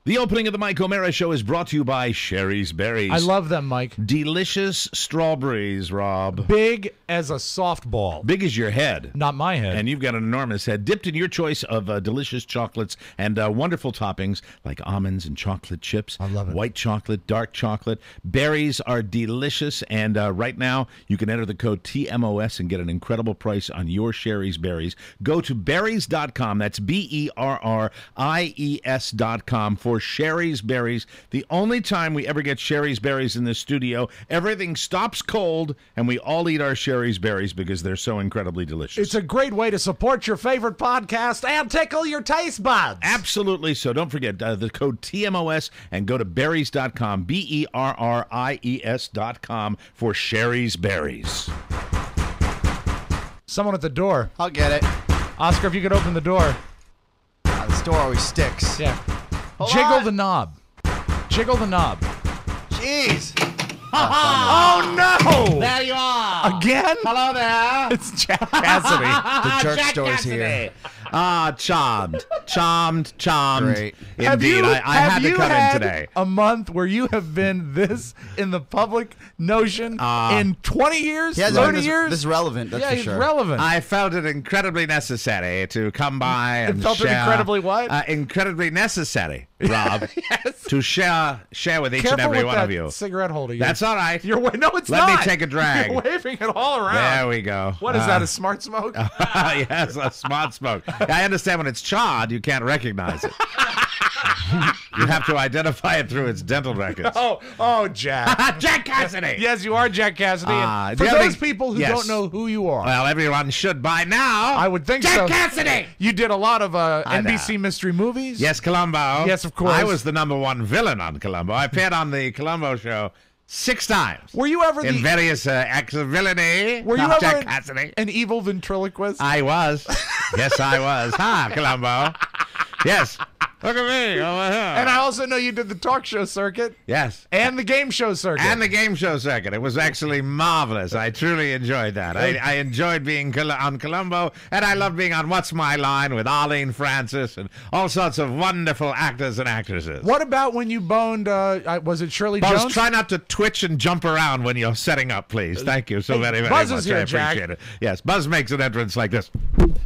The opening of the Mike O'Mara Show is brought to you by Sherry's Berries. I love them, Mike. Delicious strawberries, Rob. Big as a softball. Big as your head. Not my head. And you've got an enormous head, dipped in your choice of delicious chocolates and wonderful toppings like almonds and chocolate chips. I love it. White chocolate, dark chocolate. Berries are delicious, and right now you can enter the code TMOS and get an incredible price on your Sherry's Berries. Go to berries.com. That's BERRIES.com for Sherry's Berries. The only time we ever get Sherry's Berries in the studio, everything stops cold, and we all eat our Sherry's Berries because they're so incredibly delicious. It's a great way to support your favorite podcast and tickle your taste buds. Absolutely. So don't forget the code TMOS and go to berries.com, BERRIES.com for Sherry's Berries. Someone at the door. I'll get it. Oscar, if you could open the door. This door always sticks. Yeah. Hold Jiggle on. the knob. Jiggle the knob. Jeez. Oh, no! There you are. Again? Hello there. It's Jack Cassidy. The jerk Jack store's Cassidy. here. Charmed. Great. Indeed, I had to come in today. A month where you have been this in the public notion in 20 years, Yeah, 30 years? This is relevant, that's yeah, for he's sure. relevant. I felt it incredibly necessary to come by and felt it share. incredibly what? Incredibly necessary, Rob, to share with each Careful and every with one that of you. cigarette holder. That's all right. No, it's Let not. me take a drag. You're waving it all around. There we go. What is that, a smart smoke? Yes, a smart smoke. I understand when it's charred, you can't recognize it. You have to identify it through its dental records. Oh, Jack. Jack Cassidy! Yes, you are Jack Cassidy. And do for you have those any- people who Yes. don't know who you are, Well, everyone should by now. I would think Jack so. Cassidy! You did a lot of know. NBC mystery movies. Yes, Columbo. Yes, of course. I was the #1 villain on Columbo. I appeared on the Columbo show 6 times. Were you ever in various acts of villainy. Were you Jack ever Cassidy? an evil ventriloquist? I was. Yes, I was. Ha, Columbo. Yes. Look at me over here. And I also know you did the talk show circuit Yes. and the game show circuit. And the game show circuit. It was actually marvelous. I truly enjoyed that. I enjoyed being on Columbo, and I loved being on What's My Line with Arlene Francis and all sorts of wonderful actors and actresses. What about when you boned, was it Shirley Buzz, Jones? try not to twitch and jump around when you're setting up, please. Thank you so very, very Buzz much. is here, I Jack. appreciate it. Yes, Buzz makes an entrance like this.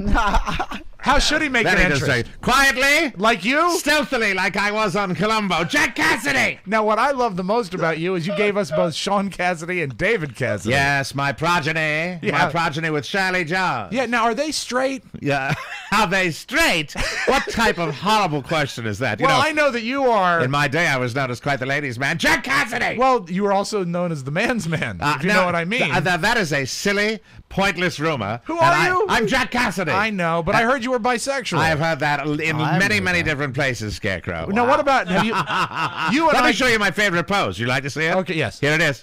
How should he make Then an he just entrance? say, quietly, Like you? stealthily, like I was on Columbo. Jack Cassidy! Now, what I love the most about you is you gave us both Sean Cassidy and David Cassidy. Yes, my progeny. Yeah. My progeny with Shirley Jones. Yeah, now, are they straight? Yeah. Are they straight? What type of horrible question is that? You Well, know, I know that you are. in my day, I was known as quite the ladies' man. Jack Cassidy! Well, you were also known as the man's man, if you now, know what I mean. that is a silly, pointless rumor. Who And are you? I'm Jack Cassidy. I know, but I heard you were bisexual. I've heard that in I many, heard many that. different places, Scarecrow. Now, what about have you? You and Let I. me show you my favorite pose. You like to see it? Okay, yes. Here it is.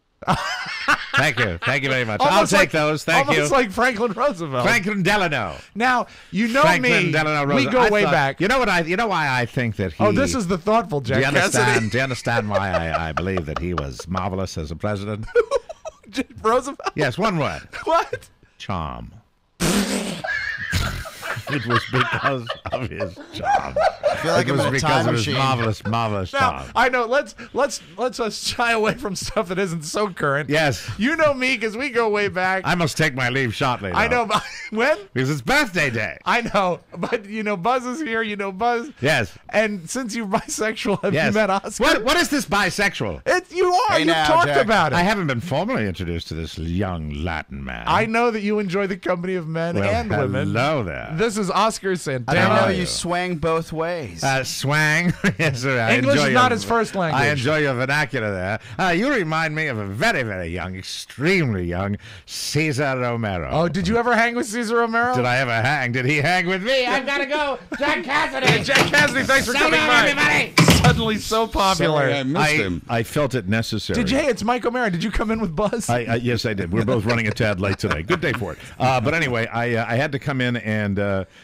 Thank you. Thank you very much. Almost I'll like- take those. Thank you. Almost like Franklin Roosevelt. Franklin Delano. Now, you know Franklin me. Delano We Roosevelt. go I way thought- back. You know what? You know why I think that he. Oh, this is the thoughtful Jack Do you understand? Cassidy. Do you understand why I believe that he was marvelous as a president? Roosevelt? Yes, one word. What? Charm. It was because of his charm. I feel like It I'm was in a because time of his machine. marvelous Now, charm. I know. Let's shy away from stuff that isn't so current. Yes. You know me because we go way back. I must take my leave shortly. I though, know. But when? because it's birthday day. I know. But, Buzz is here. Buzz. Yes. And since you're bisexual, have Yes. you met Oscar? What is this bisexual? You are. Hey You've now, talked Jack. about it. I haven't been formally introduced to this young Latin man. I know that you enjoy the company of men well, and women. Hello there. This is Oscar I Santana. didn't know are you you? swang both ways. Swang. Yes, sir. I English enjoy is not your- his first language. I enjoy your vernacular there. You remind me of a very, very young, extremely young Cesar Romero. Oh, did you ever hang with Cesar Romero? Did I ever hang? Did he hang with me? I've got to go. Jack Cassidy. Jack Cassidy, thanks for So coming long, by. everybody. Suddenly so popular. Sorry, I missed him. I felt it necessary. Did you? Hey, it's Mike O'Mara. Did you come in with Buzz? Yes, I did. We're both running a tad late today. Good day for it. But anyway, I had to come in and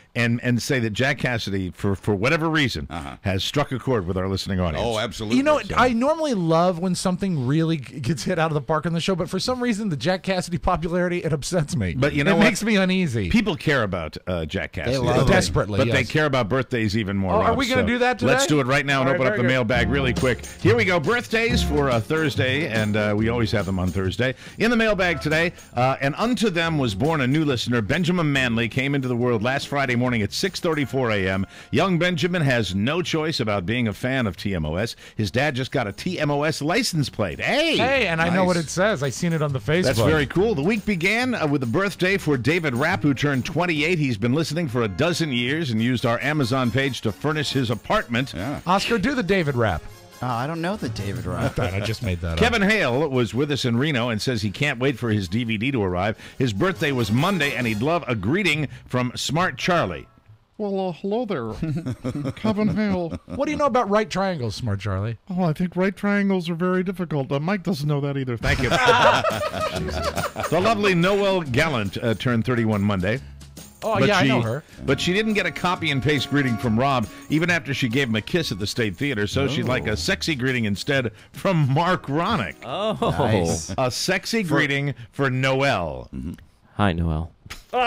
and say that Jack Cassidy, for whatever reason, has struck a chord with our listening audience. Oh, absolutely. You know, I normally love when something really gets hit out of the park on the show, but for some reason, the Jack Cassidy popularity, it upsets me. But you know it what? makes me uneasy. People care about Jack Cassidy. love him. Desperately, But yes. they care about birthdays even more. Oh, are Rob, we gonna so do that today? Let's do it right now and All open right, up the very good. mailbag really quick. Here we go. Birthdays for Thursday, and we always have them on Thursday. In the mailbag today, and unto them was born a new listener. Benjamin Manley came into the world last Friday morning at 6:34 a.m. Young Benjamin has no choice about being a fan of TMOS. His dad just got a TMOS license plate. Hey, and I know what it says. I seen it on the Facebook. that's very cool. The week began with a birthday for David Rapp, who turned 28. He's been listening for a dozen years and used our Amazon page to furnish his apartment. Yeah. Oscar, do the David rap. Oh, I don't know the David Rapp. I just made that up. Kevin Hale was with us in Reno and says he can't wait for his DVD to arrive. His birthday was Monday, and he'd love a greeting from Smart Charlie. Well, hello there, Kevin Hale. What do you know about right triangles, Smart Charlie? Oh, I think right triangles are very difficult. Mike doesn't know that either. Thank you. The lovely Noelle Gallant turned 31 Monday. Oh, But yeah, I she- know her. But she didn't get a copy and paste greeting from Rob, even after she gave him a kiss at the State Theater, so she'd like a sexy greeting instead from Mark Ronick. Oh. Nice. A sexy greeting for Noelle. Hi, Noel. Boo.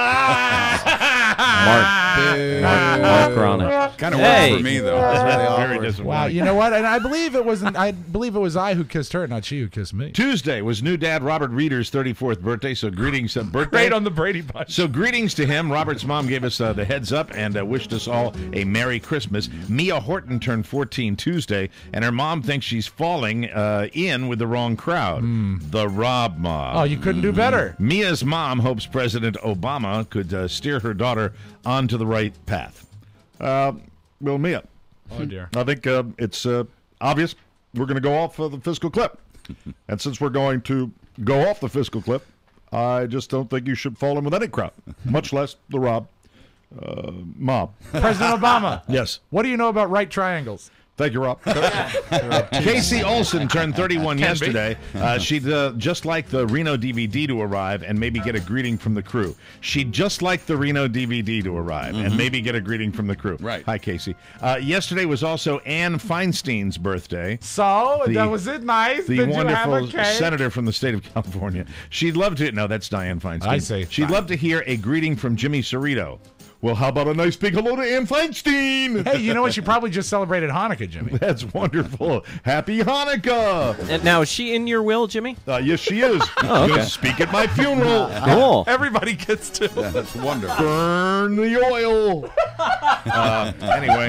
Mark Ronick. Kind of Hey. worked for me, though. That's really Very awkward. disappointing. Wow, you know what? And I believe it wasn't. I believe it was I who kissed her, not she who kissed me. Tuesday was new dad Robert Reeder's 34th birthday, so greetings. Birthday. Great on the Brady Bunch. So greetings to him. Robert's mom gave us the heads up and wished us all a Merry Christmas. Mia Horton turned 14 Tuesday, and her mom thinks she's falling in with the wrong crowd. The Rob mob. Oh, you couldn't do better. Mia's mom hopes President Obama could steer her daughter onto the right path. Well, Mia, Oh dear. I think it's obvious we're going to go off the fiscal clip. And since we're going to go off the fiscal clip, I just don't think you should fall in with any crowd, much less the Rob mob. President Obama. Yes. What do you know about right triangles? Thank you, Rob. Casey Olsen turned 31 Can be. yesterday. She'd just like the Reno DVD to arrive and maybe get a greeting from the crew. She'd just like the Reno DVD to arrive and maybe get a greeting from the crew. Right. Hi, Casey. Yesterday was also Ann Feinstein's birthday. So, The- was it nice? The Did you have wonderful a cake? senator from the state of California. She'd love to. No, that's Dianne Feinstein. I see. She'd love to hear a greeting from Jimmy Cerrito. Well, how about a nice big hello to Ann Feinstein? Hey, you know what? She probably just celebrated Hanukkah, Jimmy. That's wonderful. Happy Hanukkah. And now, is she in your will, Jimmy? Yes, she is. Oh, okay. Gonna speak at my funeral. Cool. Everybody gets to. That's wonderful. Burn the oil. Anyway,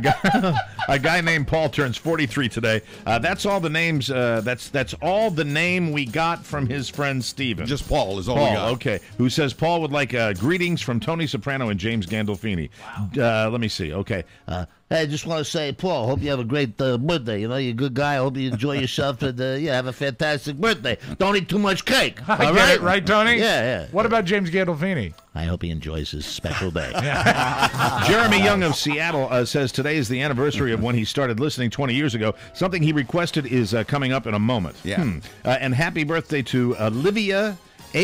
a guy named Paul turns 43 today. That's all the names. That's all the name we got from his friend Steven. Just Paul is all we Paul, got. okay. Who says Paul would like greetings from Tony Soprano and James Gandolfini. Let me see. Okay. Hey, I just want to say, Paul, hope you have a great birthday. You know, you're a good guy. I hope you enjoy yourself and have a fantastic birthday. Don't eat too much cake. I all get right? it, right, Tony? Yeah, yeah. What about James Gandolfini? I hope he enjoys his special day. Jeremy Young of Seattle says today is the anniversary of when he started listening 20 years ago. Something he requested is coming up in a moment. Yeah. And happy birthday to Olivia.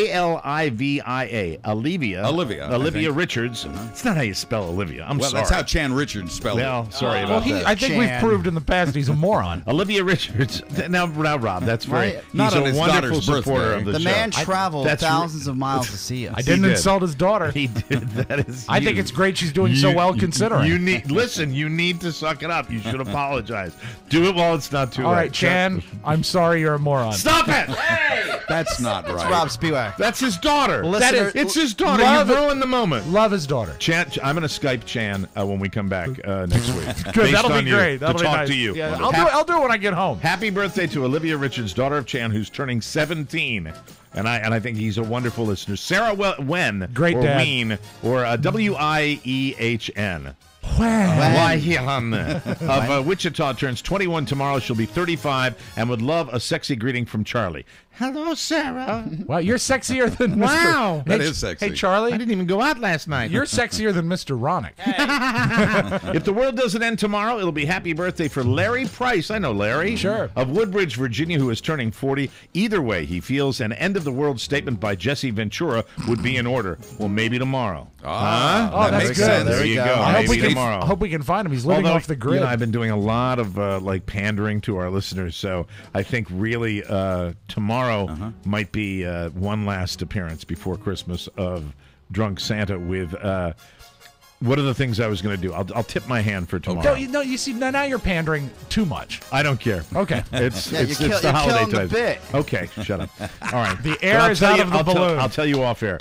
Alivia. Olivia, I think. Richards. It's not how you spell Olivia. I'm Well, sorry. that's how Chan Richards spelled Well, it. sorry Well, about that. I think we've Chan. proved in the past he's a moron. Olivia Richards. Now, Rob, that's very. Right. Not he's on a his wonderful daughter's supporter birthday. of the The show. man traveled that's thousands of miles to see us. I didn't did. insult his daughter. He did. That is. I think it's great she's doing so well considering. You need listen. You need to suck it up. You should apologize. Do it while it's not too All late. right, Chan, I'm sorry you're a moron. Stop it. That's not right. Rob Spiewak. That's his daughter. Listener- It's his daughter. Love You it. ruined the moment. Love his daughter. Chan, I'm going to Skype Chan when we come back next week. Good, Based that'll on be you, great. That'll to be talk nice. to you. Yeah, I'll do it when I get home. Happy birthday to Olivia Richards, daughter of Chan, who's turning 17. And I think he's a wonderful listener. Sarah Wen, Great or dad. Ween, or Wiehn. Why of Wichita turns 21 tomorrow. She'll be 35 and would love a sexy greeting from Charlie. Hello, Sarah. Wow, you're sexier than Mr. Wow. That Hey, is sexy. Hey, Charlie. I didn't even go out last night. You're sexier than Mr. Ronick. If the world doesn't end tomorrow, it'll be happy birthday for Larry Price. I know Larry. Sure. Of Woodbridge, Virginia, who is turning 40. Either way, he feels an end of the world statement by Jesse Ventura would be in order. Well, maybe tomorrow. Oh, that that's makes good. sense. There you go. I hope Maybe we tomorrow. can. I hope we can find him. He's living Although, off the grid. You know, I've been doing a lot of like pandering to our listeners, so I think really tomorrow might be one last appearance before Christmas of Drunk Santa with. What are the things I was going to do? I'll tip my hand for tomorrow. No, you see, now you're pandering too much. I don't care. Okay. It's Yeah, it's you're the holiday killing the time. bit. Okay, shut up. All right. The air I'll is tell out you- of the I'll tell- balloon. I'll tell you off air.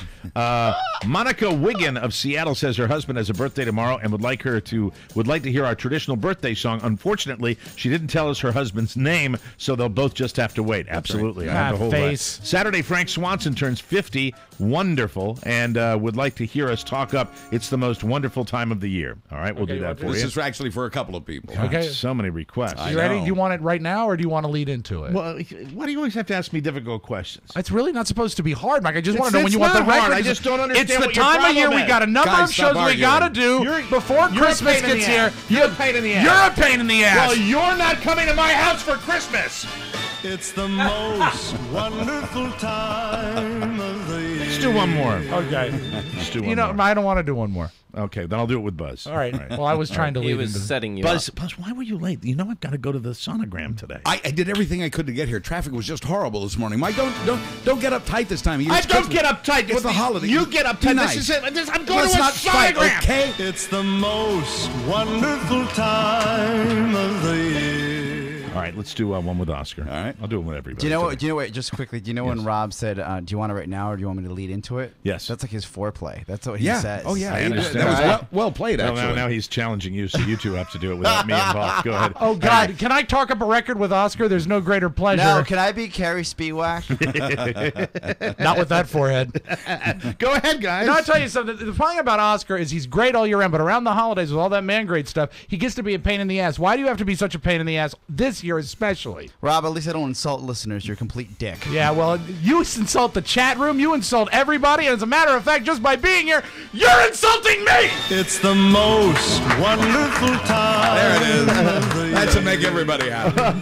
Monica Wiggin of Seattle says her husband has a birthday tomorrow and would like to hear our traditional birthday song. Unfortunately, she didn't tell us her husband's name, so they'll both just have to wait. Absolutely. I have to hold face. that. Saturday, Frank Swanson turns 50. Wonderful, and would like to hear us talk up. It's the most wonderful time of the year. All right, we'll do that for This you. is actually for a couple of people. Okay. So many requests. I You ready? know. Do you want it right now, or do you want to lead into it? Well, why do you always have to ask me difficult questions? It's really not supposed to be hard, Mike. I just want It's- to know when it's you want the not hard. record. I just don't understand It's the what your time of year problem we is. got a number Guys, of shows stop we got to arguing. do before you're a Christmas pain in gets the here. ass. You're a pain in the ass. You're a pain in the ass. Well, you're not coming to my house for Christmas. It's the most wonderful time of the year. Let's do one more. Okay. Let's do one You know, more. I don't want to do one more. Okay, then I'll do it with Buzz. All right. Well, I was trying to He lead was into setting you Buzz, up. Buzz, why were you late? You know I've got to go to the sonogram today. I did everything I could to get here. Traffic was just horrible this morning. Mike, don't get uptight this time of year. I It's don't Christmas. get uptight. It's the holiday. You get Be uptight. nice. This is it. I'm going Let's to a not fight, sonogram. okay? It's the most wonderful time of the year. All right, let's do one with Oscar. All right. I'll do it with everybody. Do you know what? today. Do you know what? Just quickly, do you know when Rob said, "Do you want it right now, or do you want me to lead into it?" Yes. That's like his foreplay. That's what he Yeah. says. Oh, yeah. I understand. That was Right. well played, Well, actually. now he's challenging you, so you two have to do it without me involved. Go ahead. Oh, God. Can I talk up a record with Oscar? There's no greater pleasure. No, can I be Carrie Spiewak? Not with that forehead. Go ahead, guys. Now, I'll tell you something. The thing about Oscar is he's great all year round, but around the holidays with all that man grade stuff, he gets to be a pain in the ass. Why do you have to be such a pain in the ass this year especially? Rob, at least I don't insult listeners. You're a complete dick. Yeah, well, you insult the chat room, you insult everybody, and as a matter of fact, just by being here, you're insulting me! It's the most wonderful time. There it is. of the That's to year. make everybody happy.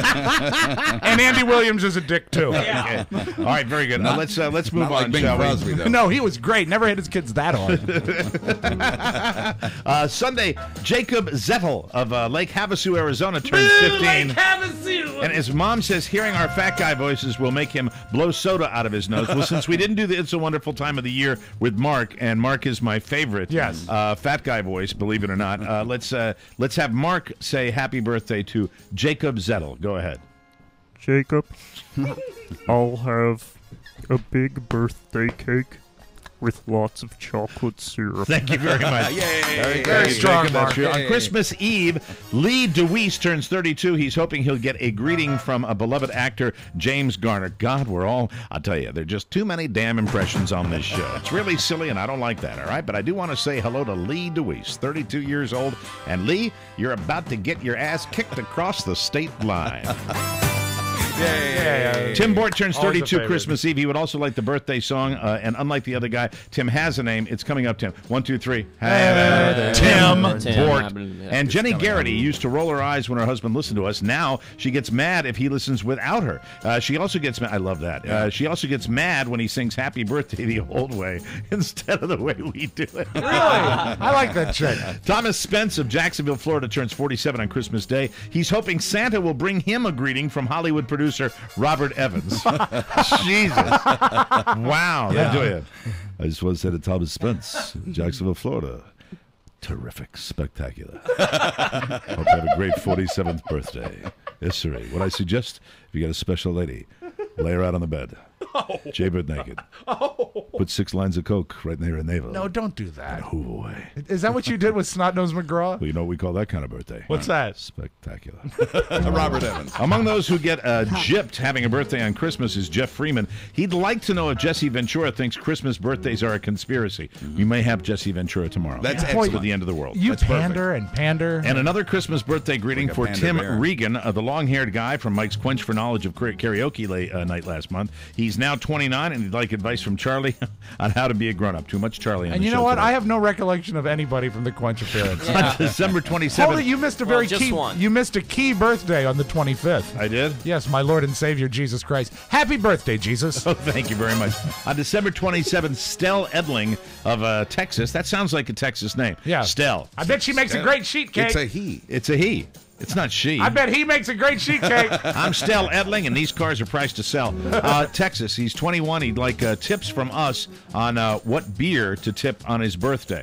And Andy Williams is a dick, too. Okay. All right, very good. Let's move Not on, like Bing shall Crosby, we? though. No, he was great. Never hit his kids that hard. Sunday, Jacob Zettel of Lake Havasu, Arizona, turns 15. And his mom says hearing our fat guy voices will make him blow soda out of his nose. Well, since we didn't do the It's a Wonderful Time of the Year with Mark, and Mark is my favorite Yes. fat guy voice, believe it or not, let's have Mark say happy birthday to Jacob Zettel. Go ahead. Jacob, I'll have a big birthday cake with lots of chocolate syrup. Thank you very much. Yay. Very strong, Jacob, that's Mark. true. On Christmas Eve, Lee DeWeese turns 32. He's hoping he'll get a greeting from a beloved actor, James Garner. God, I'll tell you, there are just too many damn impressions on this show. It's really silly, and I don't like that, all right? But I do want to say hello to Lee DeWeese, 32 years old. And Lee, you're about to get your ass kicked across the state line. Tim Bort turns Always a 32 favorite. Christmas Eve. He would also like the birthday song, and unlike the other guy, Tim has a name. It's coming up, Tim. 1, 2, 3. Tim Bort. And Jenny Garrity used to roll her eyes when her husband listened to us. Now she gets mad if he listens without her. She also gets mad. I love that. She also gets mad when he sings Happy Birthday the old way instead of the way we do it. Really? I like that chick. Thomas Spence of Jacksonville, Florida, turns 47 on Christmas Day. He's hoping Santa will bring him a greeting from Hollywood producer Robert Evans. Jesus. Wow. They do it. I just want to say to Thomas Spence, Jacksonville, Florida, terrific, spectacular. Hope you have a great 47th birthday. Yes, sir. What I suggest, if you got a special lady, lay her out on the bed. Jaybird naked. Put 6 lines of coke right near her navel. No, don't do that. Hove away. Is that what you did with Snot-Nosed McGraw? Well, you know what we call that kind of birthday? What's that? Spectacular. Robert Evans. Among those who get gypped having a birthday on Christmas is Jeff Freeman. He'd like to know if Jesse Ventura thinks Christmas birthdays are a conspiracy. We may have Jesse Ventura tomorrow. That's to excellent. the end of the world. You That's pander and pander. And another Christmas birthday greeting Like a for panda Tim bear. Regan, the long-haired guy from Mike's Quench for Knowledge of Karaoke night last month. He's now 29, and he'd like advice from Charlie on how to be a grown-up. Too much Charlie on And the you show know what? today. I have no recollection of anybody from the Quench appearance. On December 27th. Hold it, you missed a very just key. one. You missed a key birthday on the 25th. I did? Yes, my Lord and Savior Jesus Christ. Happy birthday, Jesus. Oh, thank you very much. On December 27th, Stell Edling of Texas. That sounds like a Texas name. Yeah. Stell. I bet she makes a great sheet cake. It's a he. It's a he. It's not she. I bet he makes a great sheet cake. I'm Stell Edling, and these cars are priced to sell. Texas, he's 21. He'd like tips from us on what beer to tip on his birthday.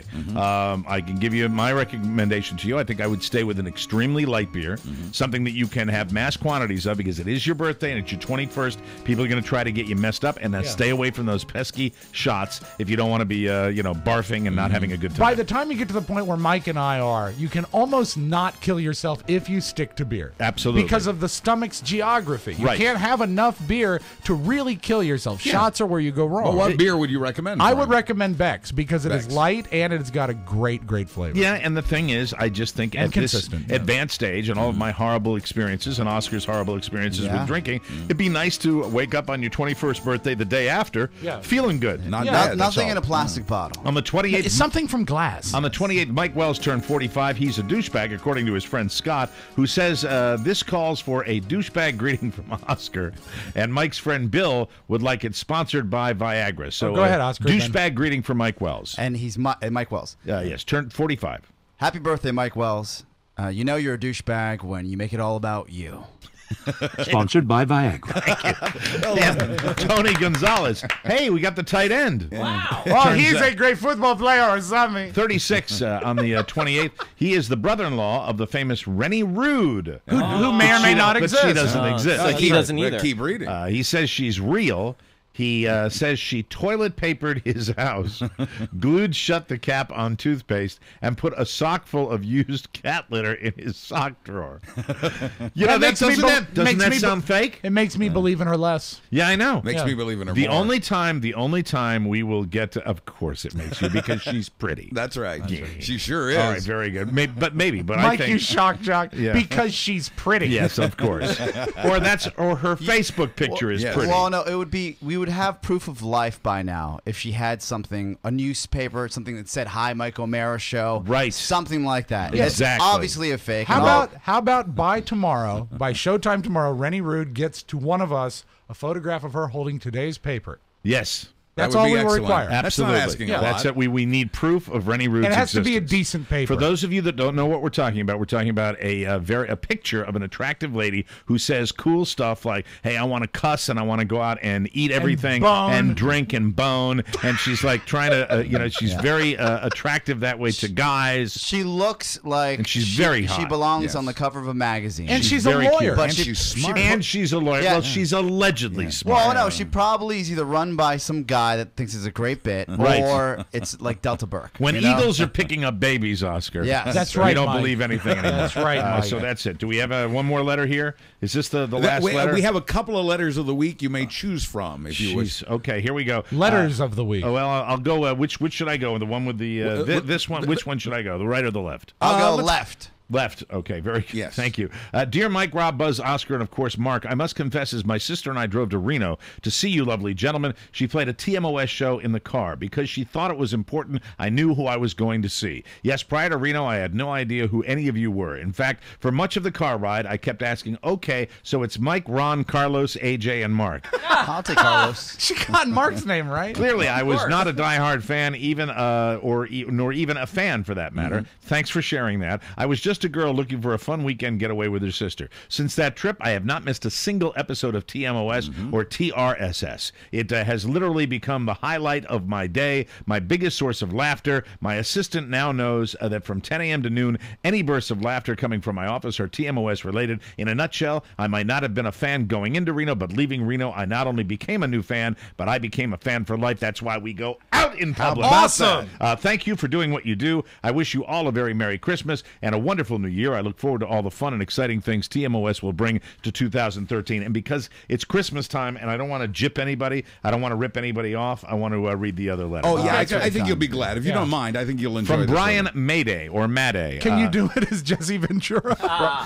I can give you my recommendation to you. I think I would stay with an extremely light beer, something that you can have mass quantities of because it is your birthday and it's your 21st. People are going to try to get you messed up, and stay away from those pesky shots if you don't want to be, barfing and not having a good time. By the time you get to the point where Mike and I are, you can almost not kill yourself if you stick to beer. Absolutely. Because of the stomach's geography. You Right. can't have enough beer to really kill yourself. Shots are where you go wrong. Well, what beer would you recommend? I for would him? recommend Beck's because it is Beck's. light and it's got a great, great flavor. Yeah, and the thing is, I just think And at this consistent, yeah. advanced stage and all of my horrible experiences and Oscar's horrible experiences Yeah. with drinking, it'd be nice to wake up on your 21st birthday the day after Yeah. feeling good. Not Yeah. bad. that's Nothing all. in a plastic bottle. On the 28th, It's something from glass. on the 28th, Mike Wells turned 45. He's a douchebag, according to his friend Scott, who says this calls for a douchebag greeting from Oscar, and Mike's friend Bill would like it sponsored by Viagra. So go ahead, Oscar, then. Douchebag greeting from Mike Wells. And he's Mike Wells. Yes, turned 45. Happy birthday, Mike Wells. You know you're a douchebag when you make it all about you. Sponsored by Viagra. And Tony Gonzalez. Hey, we got the tight end. Wow. Oh, he's a great football player or something. 36 on the 28th. He is the brother-in-law of the famous Rennie Rude. Who may or may not But exist. she doesn't exist. So he doesn't But either. keep reading. He says she's real. He says she toilet papered his house, glued shut the cap on toothpaste, and put a sock full of used cat litter in his sock drawer. You know, makes me doesn't makes that me sound fake? It makes me believe in her less. Yeah, I know. Makes Yeah. me believe in her The more. only time we will get to, of course it makes you, because she's pretty. That's right. She sure is. All right, very good. Maybe, but I Mike, think you shock jock. Yeah. Because she's pretty. yes, of course. or her Facebook picture is yes. pretty. Well, no, we would have proof of life by now if she had something, a newspaper, something that said "Hi, Mike O'Mara Show," Right. Something like that. Yeah, It's exactly. obviously a fake. How about by tomorrow, by showtime tomorrow, Rennie Rude gets to one of us a photograph of her holding today's paper. Yes. That's That would all be we will excellent. require. That's Absolutely. not asking a That's lot. it. We need proof of Rennie Rude's And it has to be a existence. decent paper. For those of you that don't know what we're talking about a picture of an attractive lady who says cool stuff like, "Hey, I want to cuss and I want to go out and eat everything bone. and drink and bone," and she's like trying to, she's very attractive that way to guys. She looks like And she's she, very She hot. belongs Yes. on the cover of a magazine. and she's very a lawyer. cute. but And she, she's she smart. And she's a lawyer. Yeah. Well, she's allegedly smart. well, no, she probably is either run by some guy that thinks it's a great bit, Right. or it's like Delta Burke. When you know? eagles are picking up babies, Oscar. Yes. That's We right, don't Mike. believe anything anymore. That's right, Mike. So that's it. Do we have one more letter here? Is this the last letter? We have a couple of letters of the week you may choose from if you wish. Jeez. Okay, here we go. Letters of the week. Oh, well, I'll go. Which should I go? The one with the this one. Which one should I go? The right or the left? I'll go left. Left. Okay, very good. Yes. Thank you. Dear Mike, Rob, Buzz, Oscar, and of course Mark, I must confess as my sister and I drove to Reno to see you lovely gentlemen, she played a TMOS show in the car. Because she thought it was important, I knew who I was going to see. Yes, prior to Reno, I had no idea who any of you were. In fact, for much of the car ride, I kept asking, okay, so it's Mike, Ron, Carlos, AJ, and Mark. I'll take Carlos. She got Mark's name right. Clearly, I was not a diehard fan, nor even a fan for that matter. Thanks for sharing that. I was just just a girl looking for a fun weekend getaway with her sister. Since that trip, I have not missed a single episode of TMOS or TRSS. It has literally become the highlight of my day, my biggest source of laughter. My assistant now knows that from 10 a.m. to noon, any bursts of laughter coming from my office are TMOS related. In a nutshell, I might not have been a fan going into Reno, but leaving Reno, I not only became a new fan, but I became a fan for life. That's why we go out in public. Awesome. Thank you for doing what you do. I wish you all a very Merry Christmas and a wonderful New Year. I look forward to all the fun and exciting things TMOS will bring to 2013. And because it's Christmas time and I don't want to jip anybody, I don't want to rip anybody off, I want to read the other letter. Oh, yeah, I think you'll be glad. If you don't mind, I think you'll enjoy From this Brian letter. Mayday or Madday. Can you do it as Jesse Ventura?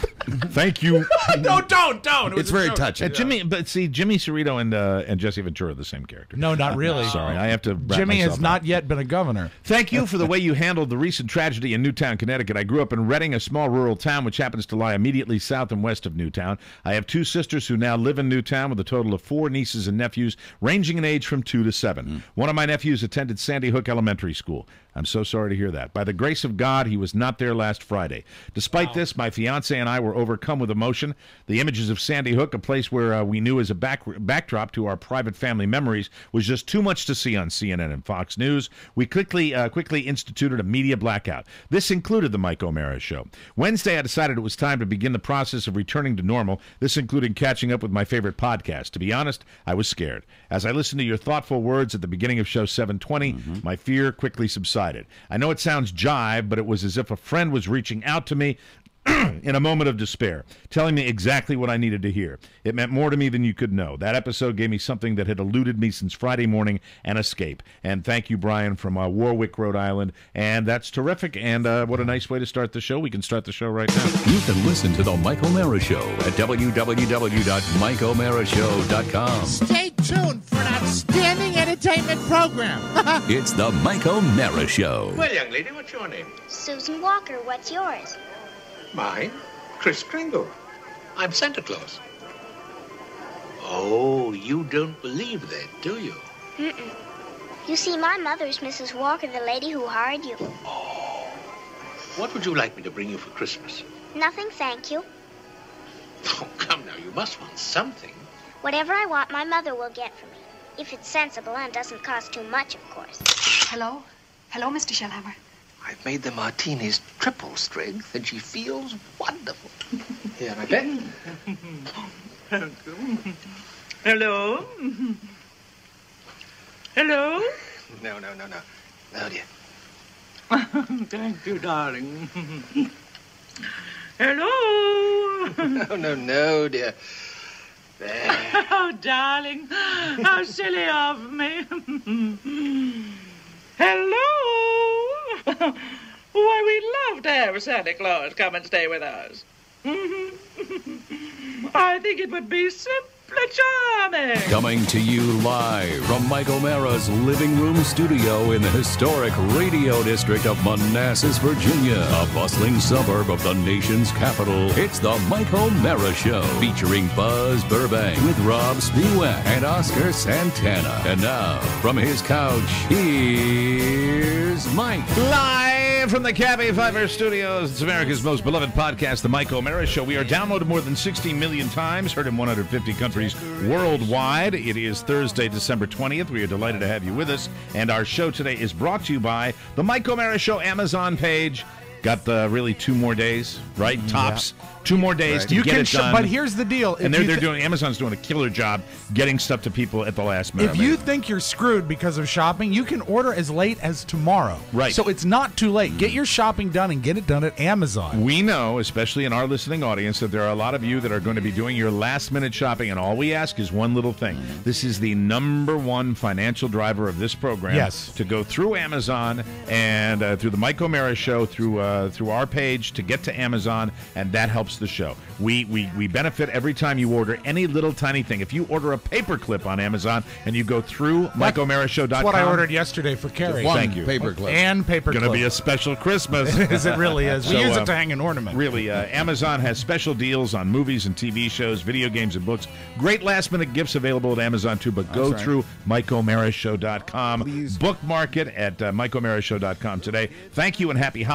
Thank you. No, don't. It was It's a very joke. touching. Jimmy, but see, Jimmy Cerrito and Jesse Ventura are the same character. No, not really. Sorry, I have to wrap Jimmy myself has up. not yet been a governor. Thank you for the way you handled the recent tragedy in Newtown, Connecticut. I grew up in Reading, a small rural town which happens to lie immediately south and west of Newtown. I have 2 sisters who now live in Newtown with a total of 4 nieces and nephews, ranging in age from 2 to 7. One of my nephews attended Sandy Hook Elementary School. I'm so sorry to hear that. By the grace of God, he was not there last Friday. Despite this, my fiancé and I were overcome with emotion. The images of Sandy Hook, a place where we knew as a backdrop to our private family memories, was just too much to see on CNN and Fox News. We quickly instituted a media blackout. This included the Mike O'Mara Show. Wednesday, I decided it was time to begin the process of returning to normal. This included catching up with my favorite podcast. To be honest, I was scared. As I listened to your thoughtful words at the beginning of show 720, my fear quickly subsided. I know it sounds jive, but it was as if a friend was reaching out to me in a moment of despair, telling me exactly what I needed to hear. It meant more to me than you could know. That episode gave me something that had eluded me since Friday morning, an escape. And thank you, Brian, from Warwick, Rhode Island. And that's terrific. And what a nice way to start the show. We can start the show right now. You can listen to The Mike O'Mara Show at www.mikeomarashow.com. Stay tuned for an outstanding entertainment program. It's The Mike O'Mara Show. Well, young lady, what's your name? Susan Walker, what's yours? Mine? Kris Kringle. I'm Santa Claus. Oh, you don't believe that, do you? Mm-mm. You see, my mother's Mrs. Walker, the lady who hired you. Oh. What would you like me to bring you for Christmas? Nothing, thank you. Oh, come now, you must want something. Whatever I want, my mother will get for me. If it's sensible and doesn't cost too much, of course. Hello? Hello, Mr. Shellhammer. I've made the martinis triple strength, and she feels wonderful. Here, I bet. Hello? Hello? No. Oh, dear. Thank you, darling. Hello? No, dear. There. Oh, darling, how silly of me. Hello? Why, we'd love to have Santa Claus come and stay with us. I think it would be simply charming. Coming to you live from Mike O'Mara's living room studio in the historic Radio District of Manassas, Virginia, a bustling suburb of the nation's capital. It's the Mike O'Mara Show, featuring Buzz Burbank with Rob Spiewak and Oscar Santana. And now, from his couch, here's Mike. Live from the Cabby Fiver Studios, it's America's most beloved podcast, The Mike O'Mara Show. We are downloaded more than 60 million times, heard in 150 countries worldwide. It is Thursday, December 20th. We are delighted to have you with us. And our show today is brought to you by the Mike O'Mara Show Amazon page. Got really 2 more days, right? Tops. Yeah. 2 more days to get it done. But here's the deal. And Amazon's doing a killer job getting stuff to people at the last minute. If you think you're screwed because of shopping, you can order as late as tomorrow. Right. So it's not too late. Get your shopping done and get it done at Amazon. We know, especially in our listening audience, that there are a lot of you that are going to be doing your last-minute shopping, and all we ask is one little thing. This is the #1 financial driver of this program. Yes. To go through Amazon and through the Mike O'Mara Show, through our page to get to Amazon, and that helps the show. We benefit every time you order any little tiny thing. If you order a paperclip on Amazon and you go through MikeO'MaraShow.com. That's what I ordered yesterday for Carrie. Thank you. Paperclip. And paperclip. Going to be a special Christmas. It really is. We use it to hang an ornament. Really, Amazon has special deals on movies and TV shows, video games and books. Great last-minute gifts available at Amazon, too, but go through MikeO'MaraShow.com. Please. Bookmark it at MikeO'MaraShow.com today. Thank you and happy holidays from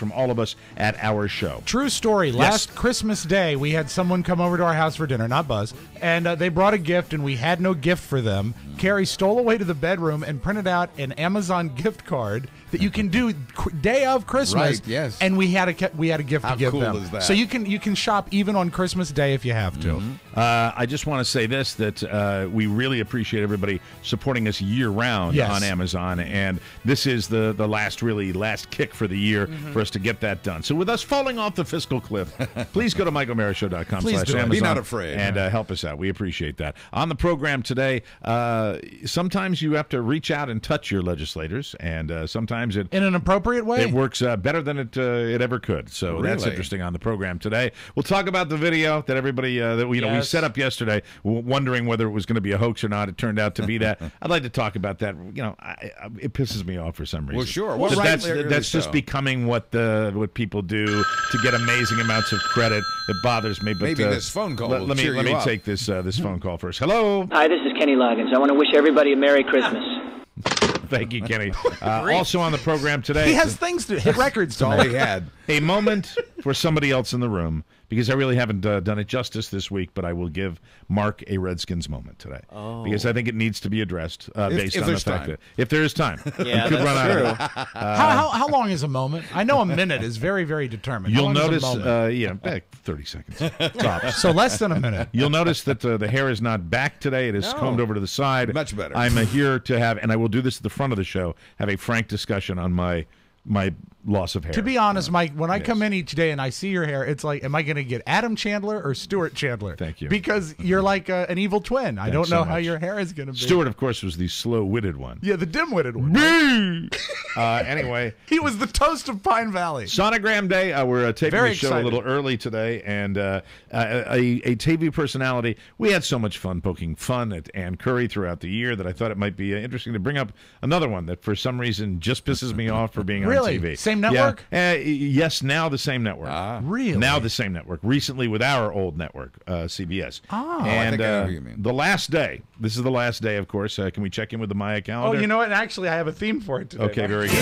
from all of us at our show. True story. Last Christmas Day, we had someone come over to our house for dinner, not Buzz, and they brought a gift, and we had no gift for them. Carrie stole away to the bedroom and printed out an Amazon gift card that you can do day of Christmas. Right, yes. And we had a gift How to give cool them. is that? So you can shop even on Christmas Day if you have to. I just want to say this, that we really appreciate everybody supporting us year-round on Amazon, and this is the last kick for the year for us to get that done. So with us falling off the fiscal cliff, please go to MikeOMaraShow.com/Amazon. Be not afraid. And help us out. We appreciate that. On the program today, sometimes you have to reach out and touch your legislators, and sometimes it in an appropriate way. It works better than it ever could. So that's Really? interesting on the program today. We'll talk about the video that everybody we set up yesterday, wondering whether it was going to be a hoax or not. It turned out to be that. I'd like to talk about that. It pisses me off for some reason. Well, sure. Well, Well, that's just becoming what people do to get amazing amounts of credit. It bothers me. But Maybe this phone call will let cheer me you up. take this phone call first. Hello. Hi, this is Kenny Loggins. I want to wish everybody a Merry Christmas. Thank you, Kenny. Also on the program today, he has things to hit records. That's all he had. A moment for somebody else in the room, because I really haven't done it justice this week, but I will give Mark a Redskins moment today, because I think it needs to be addressed based if on the there's fact time. that if there is time, Yeah, we could run out of that's it. How long is a moment? I know a minute is very, very determined. How You'll long is a notice, moment? 30 seconds. Tops. So less than a minute. You'll notice that the hair is not back today. It is combed over to the side. Much better. I'm here to have, and I will do this at the front of the show, have a frank discussion on my loss of hair. To be honest, Mike, when I come in each day and I see your hair, it's like, am I going to get Adam Chandler or Stuart Chandler? Thank you. Because you're like an evil twin. I don't so know how much. your hair is going to be. Stuart, of course, was the slow-witted one. Yeah, the dim-witted one. Right? Anyway, he was the toast of Pine Valley. Sonogram Day. We're taping Very the show excited. a little early today, and a TV personality. We had so much fun poking fun at Ann Curry throughout the year that I thought it might be interesting to bring up another one that for some reason just pisses me off for being Really? on TV. Same network? Yeah. Yes, now the same network. Really? Now the same network. Recently with our old network, CBS. Oh, and I think I know who you mean. the last day. This is the last day, of course. Can we check in with the Maya Oh, calendar? you know what? Actually, I have a theme for it today. Okay, Mike. very good.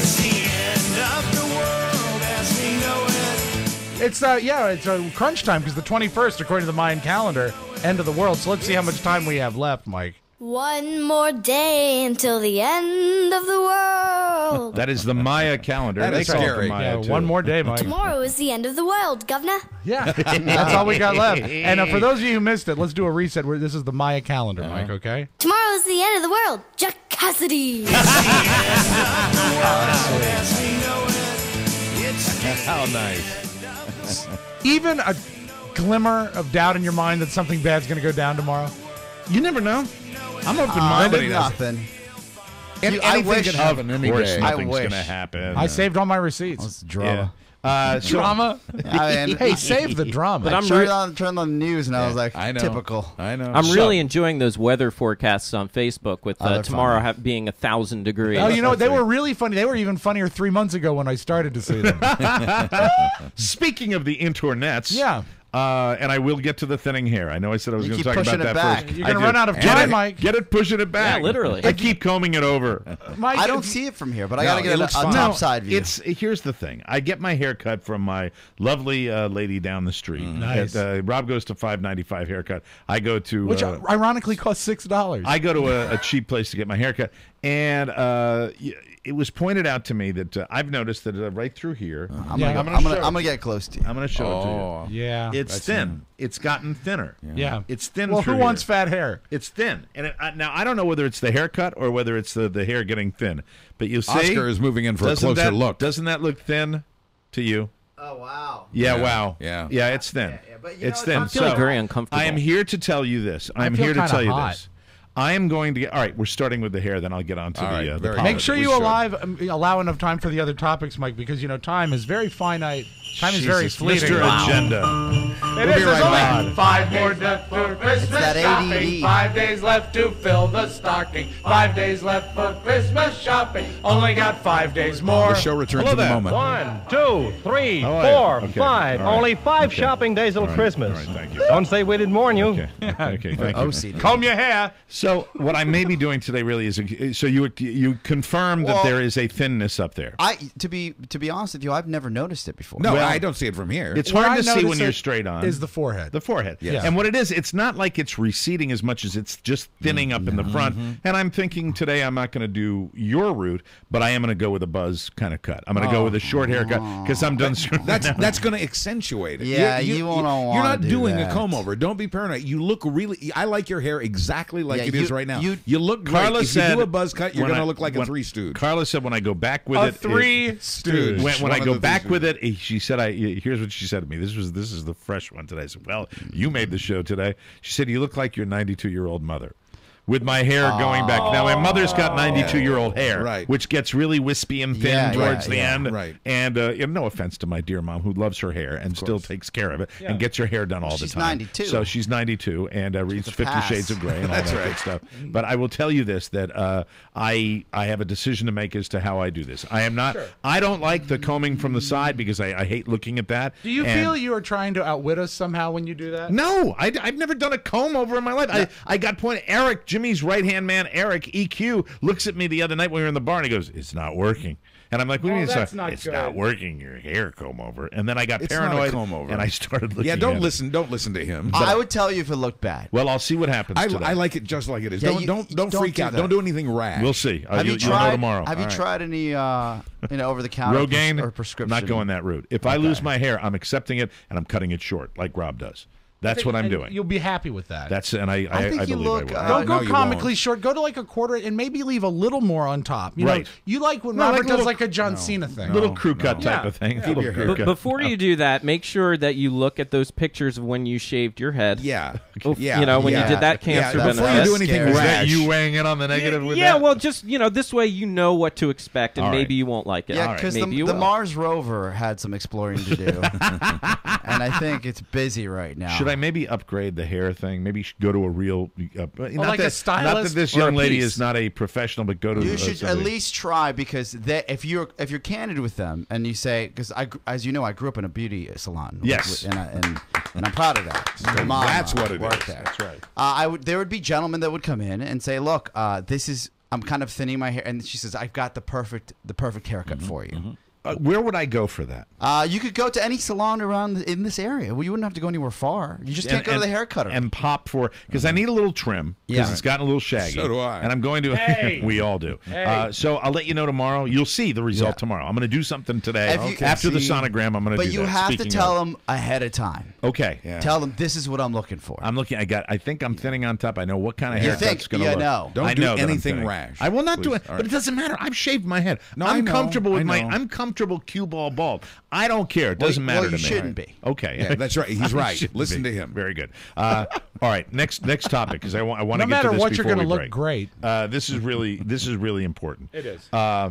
It's it's crunch time because the 21st, according to the Mayan calendar, end of the world. So let's see how much time we have left, Mike. One more day until the end of the world. That is the Maya calendar. That They is call it the scary. Maya, Yeah, too. one more day, Mike. Tomorrow is the end of the world, Governor. Yeah, that's all we got left. And for those of you who missed it, let's do a reset. This is the Maya calendar, Mike, okay? Tomorrow is the end of the world. Jack Cassidy. How nice. Even a glimmer of doubt in your mind that something bad's going to go down tomorrow? You never know. I'm open-minded. Nothing. Anything wish- can happen any Of course, day. nothing's wish. going to happen. I saved all my receipts. Drama. Drama? I mean, Hey, save the drama. But I'm turned on the news and I was like, I know. typical. I know. I'm really enjoying those weather forecasts on Facebook with they're tomorrow funny. being 1,000 degrees. Oh, you know what? They were really funny. They were even funnier 3 months ago when I started to see them. Speaking of the internets, Yeah. And I will get to the thinning hair. I know I said I was You going to keep talk about pushing it that back. first. You're I gonna do. run out of Get time, it- Mike. Get it, pushing it back. Yeah, literally. I keep combing it over. Mike, I don't see it from here, but I No, got to it get a looks top fine. side view. Here's the thing. I get my hair cut from my lovely lady down the street. Nice. Rob goes to $5.95 haircut. I go to which ironically costs $6. I go to a cheap place to get my hair cut, and it was pointed out to me that I've noticed that right through here. I'm Yeah. gonna get close to you. I'm going to show it to you. Yeah. It's thin. It's gotten thinner. Yeah. It's thin. Well, through who here. wants fat hair? It's thin, and now I don't know whether it's the haircut or whether it's the hair getting thin. But you see, Oscar is moving in for a doesn't closer look. Doesn't that look thin to you? Oh wow. Yeah, Yeah, wow. yeah. Yeah, it's thin. but you It's know, thin. I'm feeling So, very uncomfortable. I am here to tell you this. I'm feel here to kinda tell you hot. this. I am going to get. All right, we're starting with the hair. Then I'll get on to All right, the very politics. Make sure We you should. allow enough time for the other topics, Mike, because, time is very finite. Time is very Jesus, fleeting. Mr. Agenda. We'll This be is right only back. 5 more left for Christmas that shopping. ADD. 5 days left to fill the stocking. 5 days left for Christmas shopping. Only got 5 days more. The show returns Hello in a there. moment. 1, 2, 3, How are you? 4, Okay. 5. All right. Only 5 Okay. shopping days till All right. Christmas. All right, thank you. Don't say we didn't warn you. Okay, okay, thank you. OCD. Comb your hair. So what I may be doing today really is so you confirm that Well- there is a thinness up there. To be honest with you, I've never noticed it before. No, Well, I don't see it from here. It's Where hard I to see notice when you're it straight on. is the forehead. The forehead. Yes. And what it is, it's not like it's receding as much as it's just thinning up in the front. And I'm thinking today I'm not going to do your route, but I am going to go with a buzz kind of cut. I'm going to go with a short haircut because I'm done. That's going to accentuate it. Yeah, you won't You're wanna not do doing that. a comb over. Don't be paranoid. You look really. I like your hair exactly like Yeah, it is you- right now. you- You look great. Carla If said you do a buzz cut, you're when going to I- look like a when- Three Stooge. Carla said when I go back with A it, Three Stooge. when One I of go the back Three with it, she said, here's what she said to me. This is the fresh one today. I said, well, you made the show today. She said, you look like your 92-year-old mother. With my hair going back. Now, my mother's got 92-year-old hair, Right. which gets really wispy and thin Yeah, towards yeah, the yeah. end. Right. And no offense to my dear mom, who loves her hair and still takes care of it and gets her hair done all the She's time. 92. So she's 92 and reads a 50 pass. Shades of Grey and all That's that right. good stuff. But I will tell you this, that I have a decision to make as to how I do this. I am not. I don't like the combing from the side because I hate looking at that. Do you And- feel you are trying to outwit us somehow when you do that? No, I've never done a comb over in my life. I got point. Eric, Jimmy's right-hand man, Eric, EQ, looks at me the other night when we were in the bar and he goes, it's not working. And I'm like, what do you mean that's not it's good. not working, your hair comb over? And then I got It's not a paranoid comb over. and I started looking Yeah, at don't it. listen. Don't listen to him. I would tell you if it looked bad. Well, I'll see what happens I today. like it just like it is. Yeah, don't don't freak do out. that. Don't do anything rash. We'll see. Have you You'll tried? know tomorrow. Have you All right. tried any over-the-counter Rogaine? or prescription? I'm not going that route. If I lose my hair, I'm accepting it and I'm cutting it short, like Rob does. That's what I'm And doing. You'll be happy with that. That's and I think you believe look, I will. Don't no, go you comically won't. short. Go to like a quarter and maybe leave a little more on top. You Right. know, you like when No, Robert like a does little- like a John Cena thing. Little crew cut type Yeah. of thing. Yeah. Little your crew hair. But cut. before you do that, make sure that you look at those pictures of when you shaved your head. Yeah. Oof, Yeah. You know, when yeah. you did that Yeah, cancer before benefit. you do anything Is rash. that you weighing in on the negative with yeah, that? well, just, this way you know what to expect, and All right. maybe you won't like it. Yeah, because maybe you the will. Mars rover had some exploring to do, and I think it's busy right now. Should I maybe upgrade the hair thing? Maybe go to a real, not like a Not stylist that this or a young lady piece? is not a professional, but go to. You should at somebody. least try because if you're candid with them and you say because as you know I grew up in a beauty salon. Yes. and I'm proud of that. My mom, That's what it worked is. there. That's right. There would be gentlemen that would come in and say, "Look, I'm kind of thinning my hair," and she says, "I've got the perfect haircut for you." Where would I go for that? You could go to any salon around in this area. Well, you wouldn't have to go anywhere far. You just can't go to the hair cutter. And pop for because I need a little trim because Yeah. it's gotten a little shaggy. So do I. And I'm going to. Hey. We all do. Hey. So I'll let you know tomorrow. You'll see the result tomorrow. I'm going to do something today If you- after the See, sonogram. I'm going to but do you that. have to Speaking tell of. them ahead of time. Okay. Tell them this is what I'm looking for. I'm looking. I think I'm thinning on top. I know what kind of You haircut's think, going to you look. know. Don't I do know that I'm anything thinning. rash, I will not do please. it. All But right. it doesn't matter. I've shaved my head. No, I I'm know. comfortable with I know. I'm comfortable cue ball bald. I don't care. It doesn't matter well, to you me. shouldn't be. Okay. Yeah, that's right. He's I right. shouldn't Listen be. to him. Very good. All right. Next topic because I want to No get matter to this what, you're before going to we look break. great. This is really important. It is.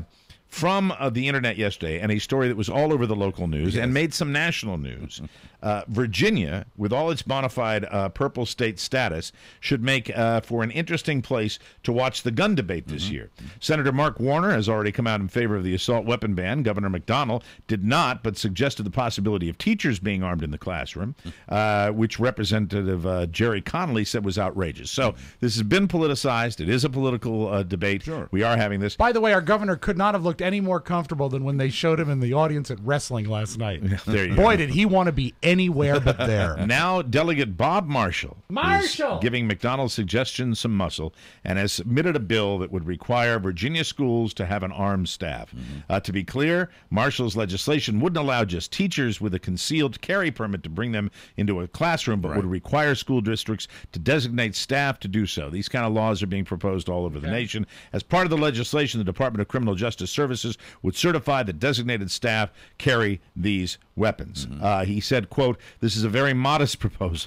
From the internet yesterday, and a story that was all over the local news and made some national news. Virginia, with all its bona fide purple state status, should make for an interesting place to watch the gun debate this year. Senator Mark Warner has already come out in favor of the assault weapon ban. Governor McDonnell did not, but suggested the possibility of teachers being armed in the classroom, which Representative Jerry Connolly said was outrageous. So this has been politicized. It is a political debate. Sure. We are having this. By the way, our governor could not have looked any more comfortable than when they showed him in the audience at wrestling last night. There you Boy, go. did he want to be anywhere but there. Now, Delegate Bob Marshall is giving McDonnell's suggestion some muscle and has submitted a bill that would require Virginia schools to have an armed staff. To be clear, Marshall's legislation wouldn't allow just teachers with a concealed carry permit to bring them into a classroom, but would require school districts to designate staff to do so. These kind of laws are being proposed all over the nation. As part of the legislation, the Department of Criminal Justice Services would certify that designated staff carry these weapons. He said, quote, "This is a very modest proposal."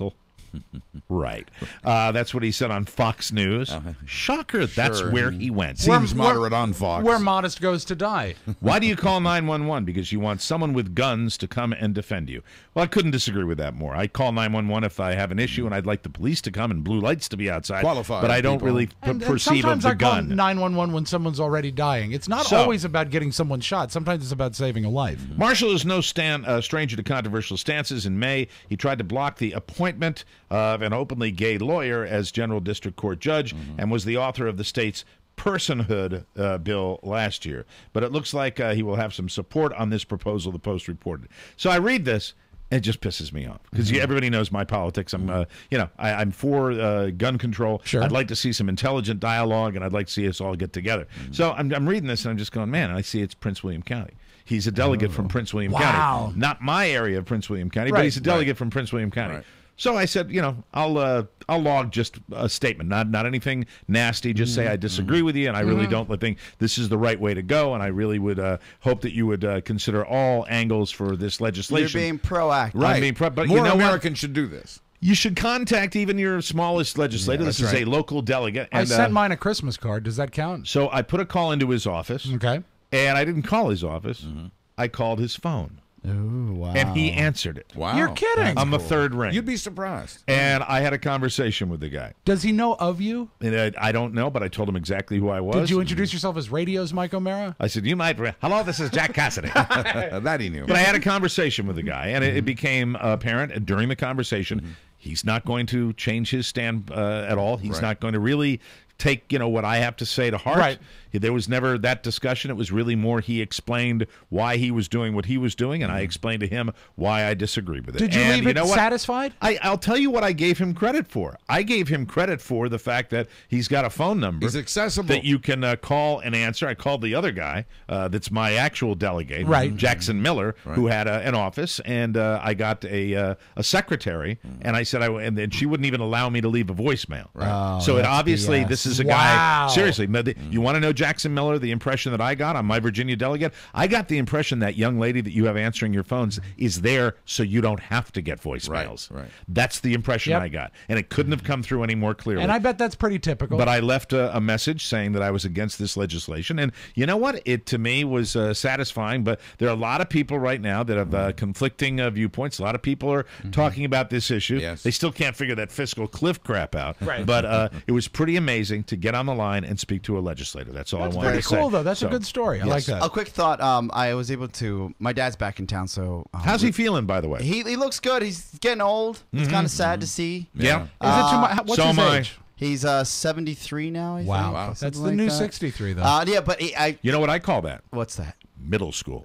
Right. That's what he said on Fox News. Shocker, that's Sure. where he went. Seems moderate on Fox. Where modest goes to die. Why do you call 911? Because you want someone with guns to come and defend you. Well, I couldn't disagree with that more. I call 911 if I have an issue and I'd like the police to come and blue lights to be outside. Qualified but I don't people. really And perceive of sometimes the I call gun. 911 when someone's already dying. It's not So- always about getting someone shot. Sometimes it's about saving a life. Marshall is no stranger to controversial stances. In May, he tried to block the appointment of an openly gay lawyer as General District Court judge and was the author of the state's personhood bill last year. But it looks like he will have some support on this proposal, the Post reported. So I read this. It just pisses me off because everybody knows my politics. I'm, I'm for gun control. Sure. I'd like to see some intelligent dialogue, and I'd like to see us all get together. So I'm reading this, and I'm just going, man. And I see it's Prince William County. He's a delegate from Prince William County, not my area of Prince William County, but he's a delegate from Prince William County. Right. So I said, I'll log just a statement, not anything nasty. Just say I disagree with you, and I really don't think this is the right way to go. And I really would hope that you would consider all angles for this legislation. You're being proactive. Right. I'm being but More you know Americans should do this. You should contact even your smallest legislator. This is a local delegate. I And, sent mine a Christmas card. Does that count? So I put a call into his office. Okay. And I didn't call his office. I called his phone. Ooh, wow. And he answered it. Wow. You're kidding. On the third ring. You'd be surprised. And I had a conversation with the guy. Does he know of you? And I don't know, but I told him exactly who I was. Did you introduce yourself as Radio's Mike O'Mara? I said, hello, this is Jack Cassidy. That he knew. But I had a conversation with the guy, and it became apparent during the conversation he's not going to change his stand at all. He's not going to really take what I have to say to heart. Right. There was never that discussion. It was really more he explained why he was doing what he was doing, and I explained to him why I disagreed with it. Did you and leave it know what? satisfied? I'll tell you what I gave him credit for. I gave him credit for the fact that he's got a phone number. He's accessible. That you can call and answer. I called the other guy that's my actual delegate, right. Jackson Miller, who had an office, and I got a secretary, and I said, and then she wouldn't even allow me to leave a voicemail. Right. So it obviously, this is a guy, seriously, you want to know Jackson Miller, the impression that I got on my Virginia delegate? I got the impression that young lady that you have answering your phones is there so you don't have to get voicemails. Right. That's the impression I got. And it couldn't have come through any more clearly. And I bet that's pretty typical. But I left a message saying that I was against this legislation. And you know what? It, to me, was satisfying. But there are a lot of people right now that have conflicting viewpoints. A lot of people are talking about this issue. Yes. They still can't figure that fiscal cliff crap out. Right. But it was pretty amazing to get on the line and speak to a legislator. That's all I wanted to say. Cool, though. That's a good story. I like that. A quick thought. I was able to. My dad's back in town, so how's he feeling, by the way? He looks good. He's getting old. It's kind of sad to see. Yeah. Is it too much? What's his age? He's 73 now. I think. Wow. That's the new 63, though. Yeah, but you know what I call that? What's that? Middle school.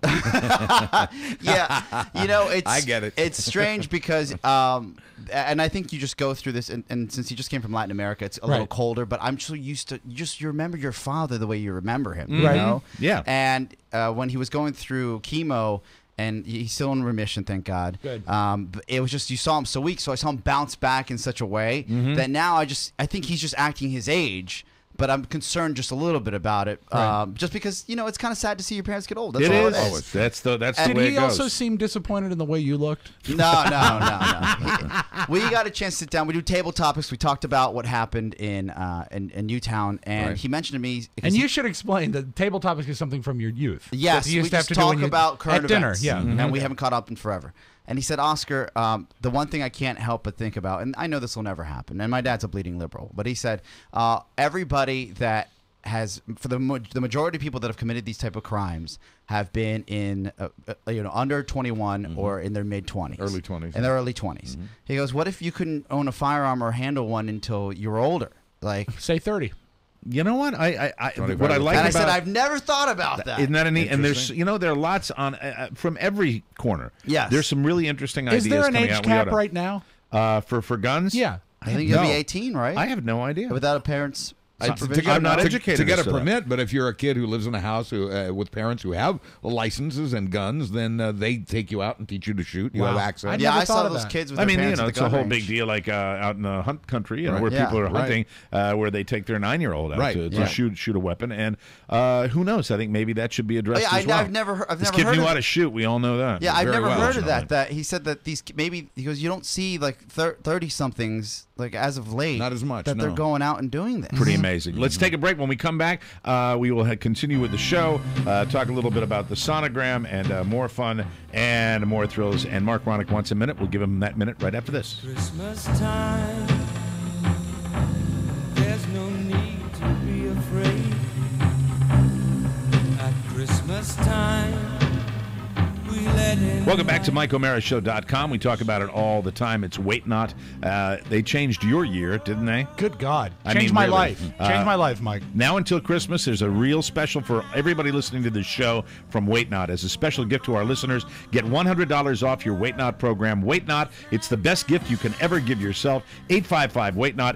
Yeah, it's. I get it. It's strange because, and I think you just go through this, and since he just came from Latin America, it's a little colder. But I'm so used to you remember your father the way you remember him, you know? Yeah. And when he was going through chemo. And he's still in remission, thank God. Good. But it was just you saw him so weak, so I saw him bounce back in such a way that now I think he's just acting his age. But I'm concerned just a little bit about it, just because it's kind of sad to see your parents get old. That's all it is. That's the way it goes. Did he also seem disappointed in the way you looked? No. We got a chance to sit down. We do table topics. We talked about what happened in Newtown, and he mentioned to me. And you should explain that table topics is something from your youth. Yes, that you used we to have just to talk do about current at dinner. events, Yeah, and we haven't caught up in forever. And he said, Oscar, the one thing I can't help but think about, and I know this will never happen, and my dad's a bleeding liberal, but he said everybody that has, for the majority of people that have committed these type of crimes have been in under 21 or in their mid-20s. Early 20s. In their early 20s. He goes, what if you couldn't own a firearm or handle one until you were older? Like, say 30. You know what? What I like and about I said, I've never thought about that. Isn't that neat? And there's there are lots on from every corner. Yes. There's some really interesting ideas. Is there an coming age out. cap right now? For guns? Yeah. I think it'll be 18, right? I have no idea. Without a parent's I'm not educated to get as a that. permit. But if you're a kid who lives in a house with parents who have licenses and guns, then they take you out and teach you to shoot. You have access. I saw those kids with I their mean, parents at the it's a gun whole range. big deal, like out in the hunt country, Right. where Yeah. people are Right. hunting, where they take their 9-year-old out Right. to shoot a weapon, and who knows? I think maybe that should be addressed as well. I've never This heard kid knew of how to shoot. We all know that. Yeah, I've Very never well, heard of that. unfortunately. That he said that these maybe because you don't see like 30 somethings like as of late. Not as much, that they're no. going out and doing this. Pretty amazing. Let's take a break. When we come back, we will continue with the show, talk a little bit about the sonogram, and more fun and more thrills. And Mark Ronick wants a minute. We'll give him that minute right after this. Christmas time, there's no need to be afraid. At Christmas time, we let in. Welcome back to MikeO'MaraShow.com. We talk about it all the time. It's Wait Not. They changed your year, didn't they? Good God. I Changed mean, my really. life. Changed my life, Mike. Now until Christmas, there's a real special for everybody listening to this show from Wait Not. As a special gift to our listeners, get $100 off your Wait Not program. Wait Not, it's the best gift you can ever give yourself. 855-WAIT-NOT,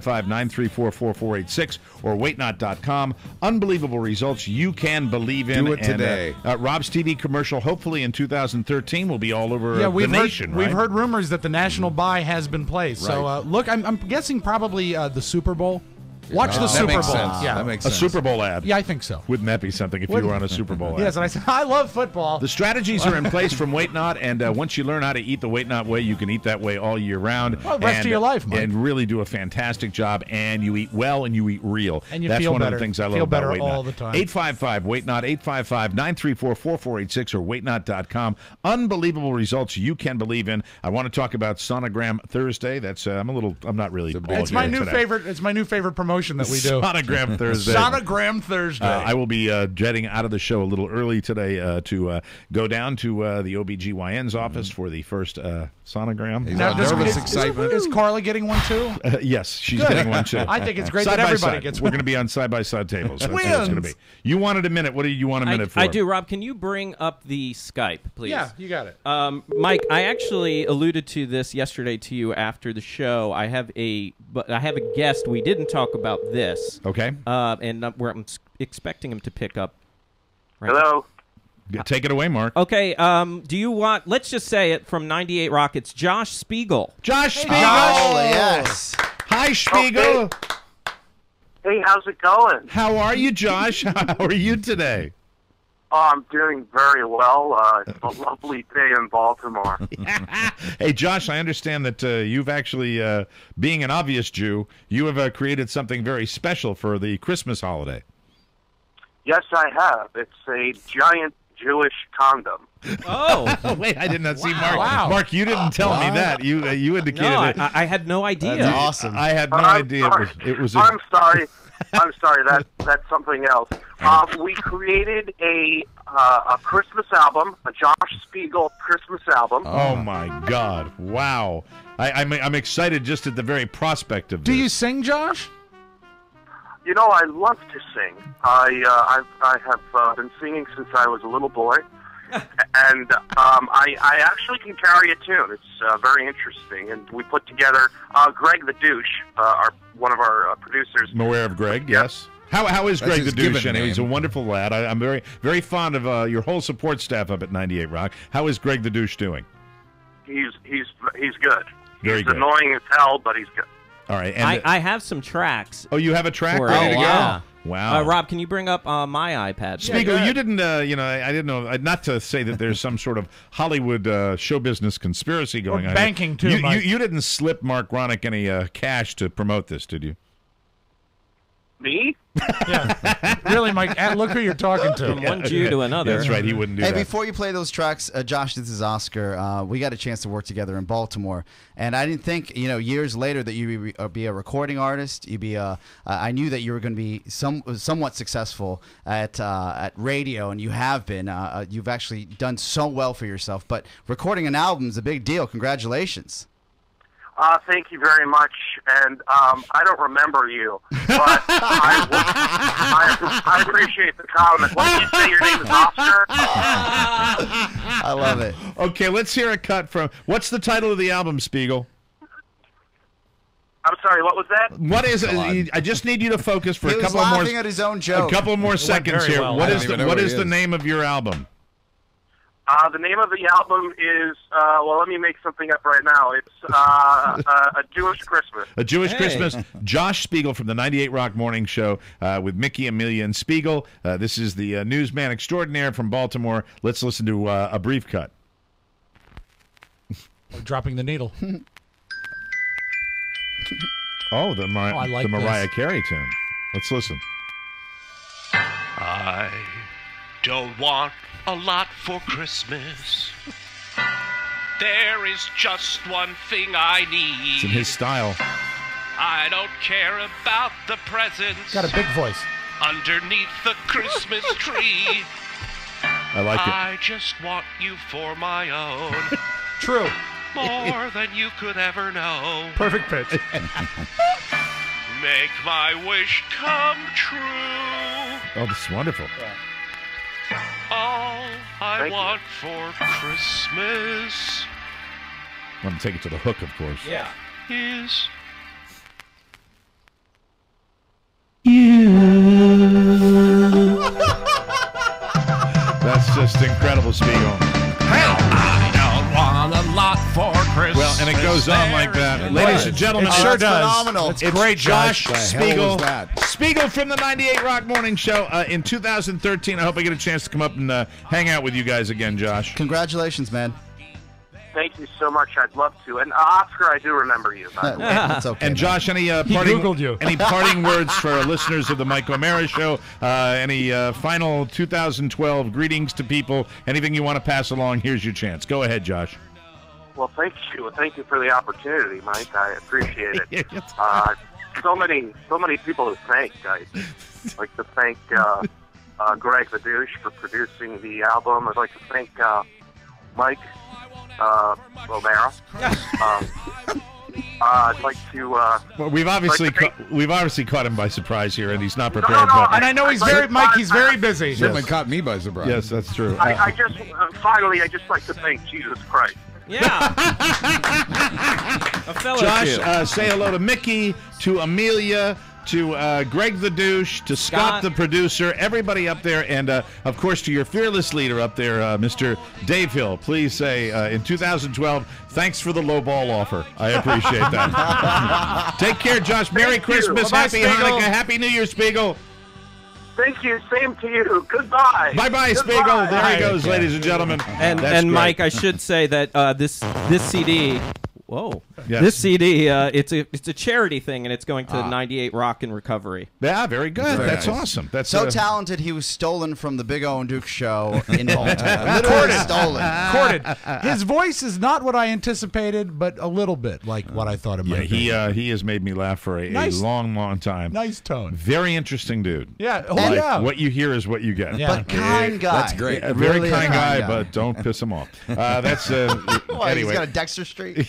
855-934-4486, or waitnot.com. Unbelievable results you can believe in. Do it today. Rob's TV commercial, hopefully in 2013, will be all over Yeah, the we've nation, heard, right? we've heard rumors that the national buy has been placed. So look, I'm guessing probably the Super Bowl. Watch the That Super makes Bowl. sense. Yeah, That makes sense. A Super Bowl ad. Yeah, I think so. Wouldn't that be something if you were on a Super Bowl ad? Yes, and I said I love football. The strategies are in place from Wait Not, and once you learn how to eat the Wait Not way, you can eat that way all year round. Well, the rest of your life, Mike. And really do a fantastic job, and you eat well, and you eat real. And you That's feel one better. of the things I love Feel about better Wait Not. all the time. 855-WAIT-NOT, 855-934-4486, or waitnot.com. Unbelievable results you can believe in. I want to talk about Sonogram Thursday. That's I'm not really. It's my new favorite. It's my new favorite promotion that we do. Sonogram Thursday. Sonogram Thursday. I will be jetting out of the show a little early today to go down to the OBGYN's office for the first sonogram. Is Carla getting one too? Yes, she's Good. getting one too. I think it's great Side that by everybody side. gets We're one. going to be on side-by-side tables. That's what it's going to be. Twins. You wanted a minute. What do you want a minute for? I do. Rob, can you bring up the Skype, please? Yeah, you got it. Mike, I actually alluded to this yesterday to you after the show. I have a guest. We didn't talk about this. Okay. And I'm expecting him to pick up. Right Hello. Take it away, Mark. Okay. Do you want? Let's just say it from 98 Rock. It's Josh Spiegel. Josh Spiegel. Oh, yes. Hi, Spiegel. Hey, how's it going? How are you, Josh? How are you today? Oh, I'm doing very well. It's a lovely day in Baltimore. Hey, Josh, I understand that you've actually, being an obvious Jew, you have created something very special for the Christmas holiday. Yes, I have. It's a giant Jewish condom. Oh, wait, I did not see Mark. Wow. Mark, you didn't tell me that. You indicated No, it. I had no idea. That's awesome. I had no idea. Sorry. It was. I'm sorry. I'm sorry. That's something else. We created a Christmas album, a Josh Spiegel Christmas album. Oh my God! Wow, I'm excited just at the very prospect of this. Do you sing, Josh? You know, I love to sing. I have been singing since I was a little boy, and I actually can carry a tune. It's very interesting, and we put together Greg the Douche, one of our producers. I'm aware of Greg. Yes. How is That's Greg the his Douche? given Anyway, he's a name. wonderful lad. I'm very fond of your whole support staff up at 98 Rock. How is Greg the Douche doing? He's good. Very he's good. annoying as hell, but he's good. All right. And I have some tracks. oh, you have a track for ready it. to go? Yeah. Wow. Rob, can you bring up my iPad? Spiegel, you didn't, I didn't know, not to say that there's some sort of Hollywood show business conspiracy going on. banking, too, You, Mike. you didn't slip Mark Ronick any cash to promote this, did you? Me? Yeah. Really, Mike, look who you're talking to. From one Jew to another. That's right, he wouldn't do Hey, that. before you play those tracks, Josh, this is Oscar. We got a chance to work together in Baltimore, and I didn't think, years later that you'd be a recording artist. You'd be I knew that you were going to be somewhat successful at radio, and you have been. You've actually done so well for yourself. But recording an album is a big deal. Congratulations. Thank you very much, and I don't remember you, but I appreciate the compliment. What did you say your name is, Oscar? I love it. Okay, let's hear a cut from, what's the title of the album, Spiegel? I'm sorry, what was that? What is it? I just need you to focus for He a was couple of more. laughing at his own joke. A couple more seconds here. well. What I is don't the even know what what is it the is. name of your album? The name of the album is, well, let me make something up right now. It's A Jewish Christmas. A Jewish Christmas. Josh Spiegel from the 98 Rock Morning Show with Mickey, Amelia, and Spiegel. This is the newsman extraordinaire from Baltimore. Let's listen to a brief cut. Dropping the needle. Oh, the I like Mariah this. Carey tune. Let's listen. I don't want a lot for Christmas. There is just one thing I need. It's in his style. I don't care about the presents Got a big voice. underneath the Christmas tree. I like it. I just want you for my own. True. More than you could ever know. Perfect pitch. Make my wish come true. Oh, this is wonderful. All I want for Christmas I'm going to take it to the hook, of course. Yeah. is That's just incredible, Spiegel. I don't want a lot for Christmas. Well, and it goes on like that. Ladies and gentlemen, It sure that's does. phenomenal. It's it's great, Josh The hell Spiegel. was that? Spiegel from the 98 Rock Morning Show in 2013. I hope I get a chance to come up and hang out with you guys again, Josh. Congratulations, man. Thank you so much. I'd love to. And Oscar, I do remember you. By the way. That's okay. And man. Josh, any He parting Googled you. any parting words for our listeners of the Mike O'Mara Show? Any final 2012 greetings to people? Anything you want to pass along? Here's your chance. Go ahead, Josh. Well, thank you. Thank you for the opportunity, Mike. I appreciate it. So many people to thank. I'd like to thank Greg the Douche for producing the album. I'd like to thank Mike O'Mara. I'd like to. Well, we've obviously we've obviously caught him by surprise here, and he's not prepared. no, but And I know he's very, Mike, he's very busy. Certainly caught me by surprise. yes, that's true. I just finally, I just like to thank Jesus Christ. Yeah. A fellow Josh, Jew. say hello to Mickey, to Amelia, to Greg the Douche, to Scott the producer, everybody up there, and of course to your fearless leader up there, Mr. Dave Hill. Please say in 2012, thanks for the low ball offer. I appreciate that. Take care, Josh. Merry Thank you. Christmas, Bye-bye, Happy Spiegel. Hanukkah, Happy New Year, Spiegel. Thank you. Same to you. Goodbye. Bye-bye, Goodbye. Spiegel. There he goes, ladies and gentlemen. And That's great. Mike, I should say that this CD. Whoa! Yes. This CD, it's a charity thing, and it's going to 98 Rock and Recovery. Yeah, very good. Very That's nice. awesome. That's So talented, he was stolen from the Big O and Duke show in Baltimore. Literally stolen. Recorded. His voice is not what I anticipated, but a little bit like what I thought it Yeah, might be. he has made me laugh for a Nice. long, long time. Nice tone. Very interesting dude. Yeah. Oh, Like, yeah. what you hear is what you get. Yeah. But kind guy. That's great. A very Really a kind guy, guy. but don't piss him off. That's Why, anyway. he's got a Dexter Street.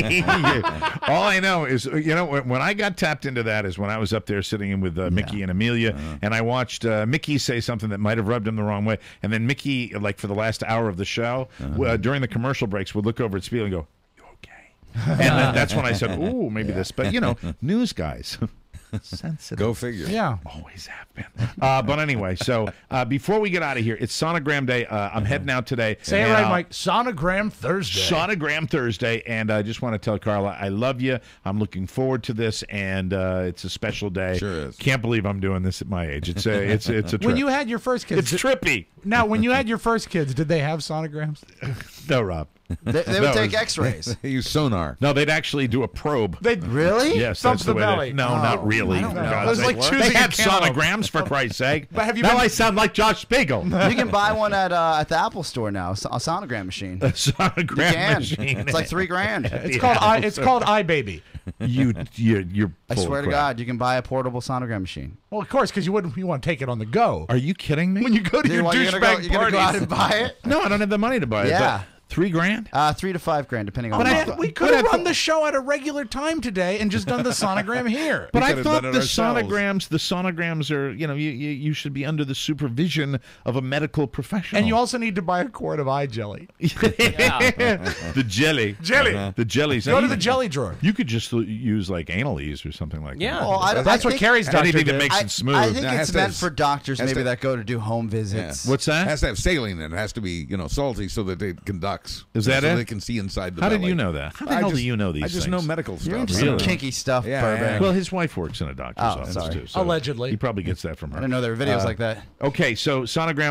All I know is, when I got tapped into that is when I was up there sitting in with Mickey and Amelia, and I watched Mickey say something that might have rubbed him the wrong way, and then Mickey, like for the last hour of the show, during the commercial breaks, would look over at Spiegel and go, "You okay?" And then that's when I said, "Ooh, maybe this." But news guys. Sensitive. Go figure. Yeah. Always have been. But anyway, so before we get out of here, it's Sonogram Day. I'm heading out today. Say it and right, I'll- Mike. Sonogram Thursday. Sonogram Thursday, and I just want to tell Carla I love you. I'm looking forward to this, and it's a special day. Sure is. Can't believe I'm doing this at my age. It's a trip. When you had your first kids, it's trippy. Now, when you had your first kids, did they have sonograms? No, Rob. They would No, take it's- X-rays. They use sonar. No, they'd actually do a probe. They Really? Yes, Thump that's the the way. belly. No, Oh, not really. I don't For know. God's It was like sake. choosing They had a cantaloupe. sonograms, for Christ's sake. But have you now been- I sound like Josh Spiegel. You can buy one at the Apple Store now. A sonogram machine. A sonogram You can. machine. It's like $3,000. It's called it's called iBaby. You're I full swear of to crap. God, you can buy a portable sonogram machine. Well, of course, because you want to take it on the go. Are you kidding me? When you go to Dude, your what, you're douchebag gonna go out parties. and buy it? No, I don't have the money to buy it. Yeah. $3,000? $3 to $5,000, depending on. We could have run the show at a regular time today and just done the sonogram here. But I thought the sonograms are, you should be under the supervision of a medical professional. And you also need to buy a quart of eye jelly. The jelly. The jellies. Go to the jelly drawer. You could just use like Analese or something like that. Well, that's what Carrie's doctor Anything did. that makes it smooth. I think it's meant for doctors maybe that go to do home visits. What's that? It has to have saline in it. It has to be, salty so that it conducts. Is that so it? they can see inside the How belly. did you know that? How the hell do you know these I just things? know medical stuff. You're into some kinky stuff, Burbank. Well, his wife works in a doctor's office sorry. too. So Allegedly. he probably gets that from her. I didn't know there were videos like that. Okay, so sonogram,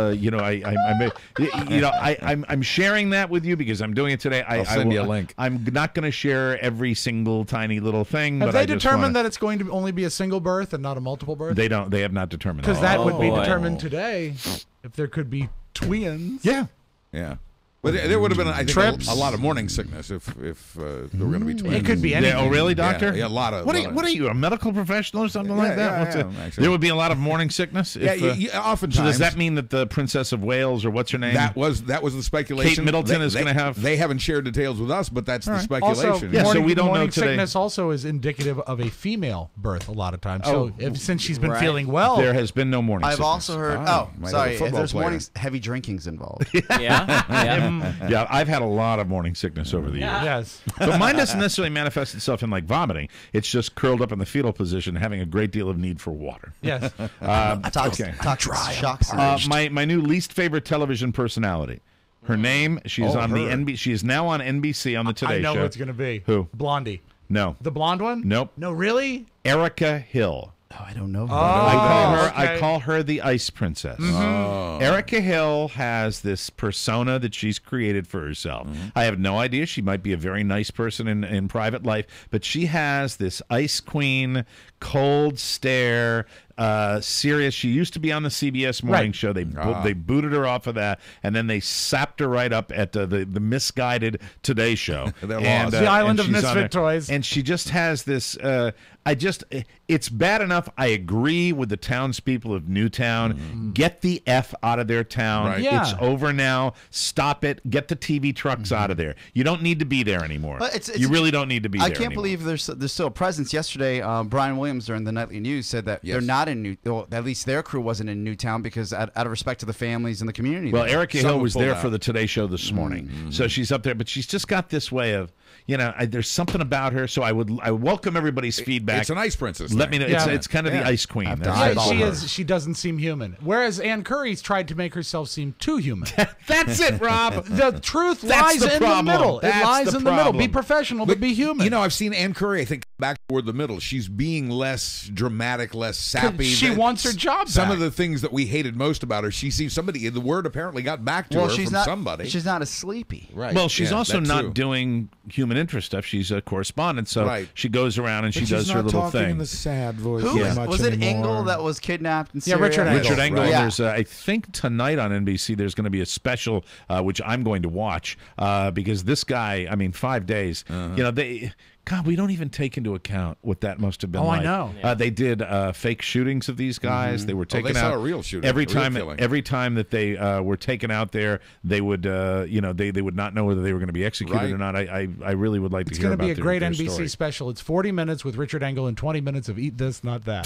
I'm sharing that with you because I'm doing it today. I'll send you a link. I'm not going to share every single tiny little thing. Have but they I just determined that it's going to only be a single birth and not a multiple birth? They don't. They have not determined because that would be determined today if there could be twins. Yeah. But there would have been, I think, a lot of morning sickness if there were going to be twins. It could be anything. Oh, really, doctor? Yeah, a lot of. What are you, a medical professional or something like that? There would be a lot of morning sickness. Oftentimes. So does that mean that the Princess of Wales or what's her name? That was the speculation. Kate Middleton is going to have. They haven't shared details with us, but that's the speculation. Also, so we don't know morning today. sickness also is indicative of a female birth a lot of times. So since she's been feeling well, there has been no morning sickness. I've also heard. Sorry, if there's morning heavy drinking's involved. Yeah, I've had a lot of morning sickness over the years. Yes. But mine doesn't necessarily manifest itself in like vomiting. It's just curled up in the fetal position, having a great deal of need for water. Yes. My new least favorite television personality. Her name, she is now on NBC on the Today Show. I know who it's going to be. Who? Blondie. No. The blonde one? Nope. No, really? Erica Hill. Oh, I don't know. I call her the Ice Princess. Erica Hill has this persona that she's created for herself. I have no idea. She might be a very nice person in private life, but she has this Ice Queen, cold stare, serious. She used to be on the CBS morning show. They booted her off of that, and then they sapped her right up at the misguided Today Show. The Island of Misfit Toys. And she just has this. It's bad enough. I agree with the townspeople of Newtown. Get the F out of their town. Right. Yeah. It's over now. Stop it. Get the TV trucks out of there. You don't need to be there anymore. You really don't need to be there I can't believe there's still a presence. Yesterday, Brian Williams during the Nightly News said that they're not in at least their crew wasn't in Newtown because out of respect to the families and the community. Well, Erica Hill was there for the Today Show this morning. So she's up there, but she's just got this way of, there's something about her. So I welcome everybody's feedback. It's an ice princess. Let me know. It's kind of the Ice Queen. She doesn't seem human. Whereas Ann Curry's tried to make herself seem too human. That's it, Rob. The truth lies in the middle. It lies in the middle. Be professional, but be human. I've seen Ann Curry, I think, back toward the middle. She's being less dramatic, less sappy. She wants her job Some back. of the things that we hated most about her, she seems the word apparently got back to her from somebody. She's not as sleepy. Right. Well, she's also not doing human interest stuff. She's a correspondent, so she goes around and she does her little thing. In the sad voice. Was it Engel that was kidnapped in Syria? Richard Engel. Richard Engel. Right. Yeah. There's, I think tonight on NBC, there's going to be a special, which I'm going to watch, because this guy, 5 days, God, we don't even take into account what that must have been like. I know. They did fake shootings of these guys. They were taken they out. saw a real shooting, every a real time. killing. Every time that they were taken out there, they would, they would not know whether they were going to be executed or not. I really would like to hear about It's going to be a great their NBC story. special. It's 40 minutes with Richard Engel and 20 minutes of eat this, not that.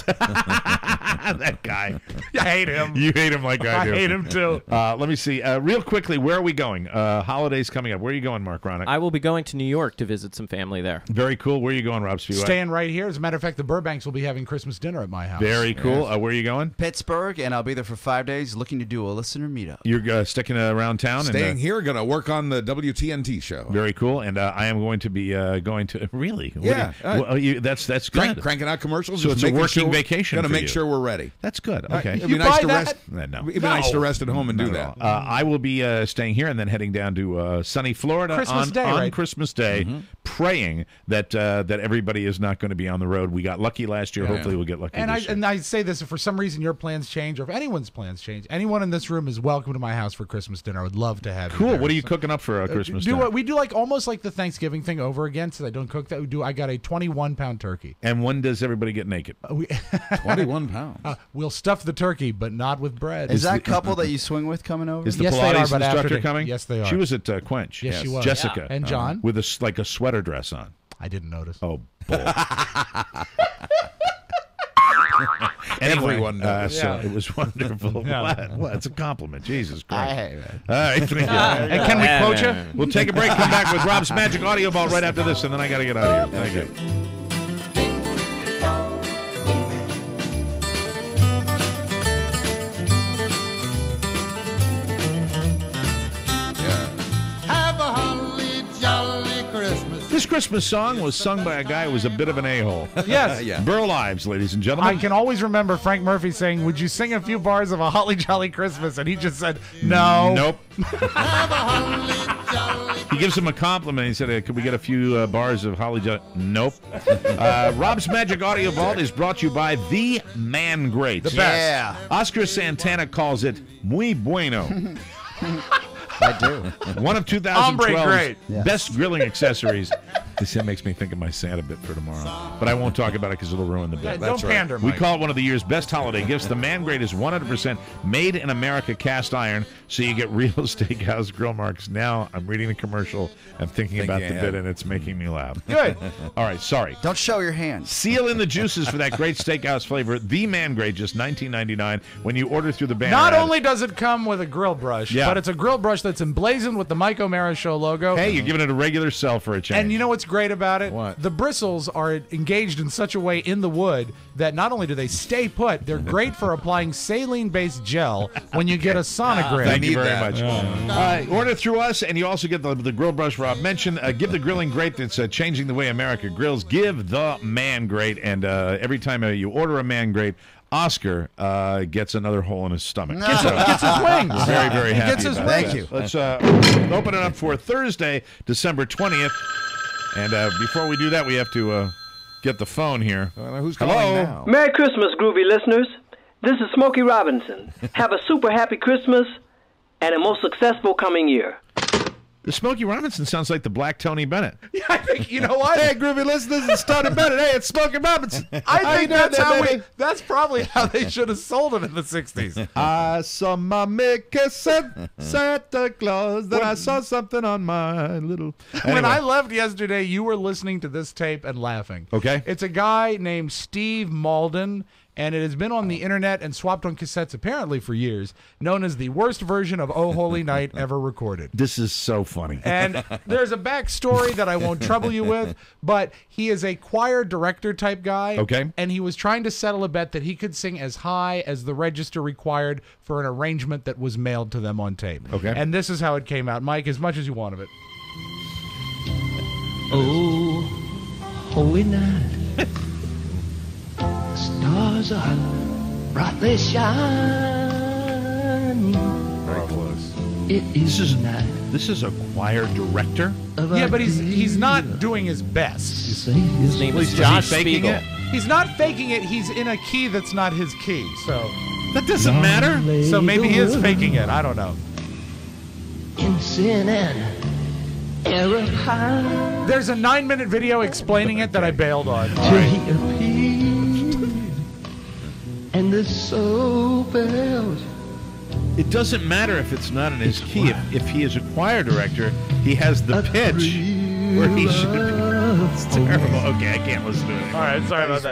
That guy. I hate him. You hate him like I do. I hate him too. Let me see. Real quickly, where are we going? Holidays coming up. Where are you going, Mark Ronick? I will be going to New York to visit some family there. Very cool. Where are you going, Rob Spivak? Staying right here. As a matter of fact, the Burbanks will be having Christmas dinner at my house. Very cool. Where are you going? Pittsburgh, and I'll be there for 5 days looking to do a listener meetup. You're sticking around town? Staying here, going to work on the WTNT show. Very cool. And I am going to be going to... Really? Yeah. That's good. Cranking out commercials. So it's a working vacation Going to for make you. sure we're ready. That's good. Okay. It'd be nice to rest. No. It'd be nice to rest at home and do that. I will be staying here and then heading down to sunny Florida Christmas on Day, right? Christmas Day. praying that that everybody is not going to be on the road. We got lucky last year. Hopefully, we'll get lucky this year. And I say this: if for some reason your plans change, or if anyone's plans change, anyone in this room is welcome to my house for Christmas dinner. I would love to have you. Cool. there. What are you cooking up for Christmas dinner? We do like almost like the Thanksgiving thing over again. So I don't cook that. I got a 21-pound turkey. And when does everybody get naked? 21 pounds. We'll stuff the turkey, but not with bread. Is that couple that you swing with coming over? Is the Yes, they Pilates are, but instructor after- coming? yes, they are. She was at Quench. Yes, she was. Jessica. Yeah. And John? With like a sweater dress on. I didn't notice. Oh, bull. Anyway, Everyone knows. so it was wonderful. Well, it's a compliment. Jesus Christ. All right. And can we quote you? We'll take a break, come back with Rob's Magic Audio Vault right after this, and then I got to get out of here. Thank you. Have a holly jolly Christmas. This Christmas song was sung by a guy who was a bit of an a-hole. Yes. Burl Ives, ladies and gentlemen. I can always remember Frank Murphy saying, "Would you sing a few bars of a Holly Jolly Christmas?" And he just said, "No." Nope. He gives him a compliment. He said, could we get a few bars of Holly Jolly? Nope. Rob's Magic Audio Vault is brought to you by The Man Greats. The best. Yeah. Oscar Santana calls it muy bueno. I do. One of Hombre 2012's great. best grilling accessories. This makes me think of my Santa bit for tomorrow. But I won't talk about it because it'll ruin the bit. Don't pander, We Mike. call it one of the year's best holiday gifts. The Man Grate is 100% made in America cast iron, so you get real steakhouse grill marks. Now I'm reading the commercial. I'm thinking about the bit, and it's making me laugh. Good. All right, sorry. Don't show your hands. Seal in the juices for that great steakhouse flavor. The Man Grate, just $19.99 when you order through the banner. Not ad. only does it come with a grill brush, Yeah. but it's a grill brush that's emblazoned with the Mike O'Mara Show logo. Hey, you're giving it a regular sell for a change. And you know what's great about it? What? The bristles are engaged in such a way in the wood that not only do they stay put, they're great for applying saline-based gel when you get a sonogram. Thank you very much. Order through us, and you also get the grill brush Rob mentioned. Give the grilling grate that's changing the way America grills. Give the Man Grate, and every time you order a Man Grate, Oscar gets another hole in his stomach. Gets his wings. Very, very He happy. gets his about wings. that. Let's open it up for Thursday, December 20th. And before we do that, we have to get the phone here. Who's Hello? calling now? Merry Christmas, groovy listeners. This is Smokey Robinson. Have a super happy Christmas and a most successful coming year. The Smokey Robinson sounds like the Black Tony Bennett. Yeah, I think, you know what? Hey, groovy listeners, it's Tony Bennett. Hey, it's Smokey Robinson. I think that's probably how they should have sold him in the 60s. I saw my Mickey Santa Claus, then I saw something on my little... When I left yesterday, you were listening to this tape and laughing. Okay. It's a guy named Steve Malden, and it has been on the internet and swapped on cassettes apparently for years, known as the worst version of Oh Holy Night ever recorded. This is so funny. And there's a backstory that I won't trouble you with, but he is a choir director type guy. Okay. And he was trying to settle a bet that he could sing as high as the register required for an arrangement that was mailed to them on tape. Okay. And this is how it came out. Mike, as much as you want of it. Oh, holy night. Stars are brightly shining. Very close. It is night. This is a choir director? Yeah, but he's not doing his best. His name is Josh faking Spiegel. it? He's not faking it. He's in a key that's not his key. So That doesn't matter. so maybe he is faking it. I don't know. In sin and error high. There's a 9-minute video explaining it that I bailed on. Till he appeared, and the soul bells. It doesn't matter if it's not in his key. If he is a choir director, he has the pitch where he should be. It's terrible. Okay, I can't listen to it anymore. All right, sorry about that.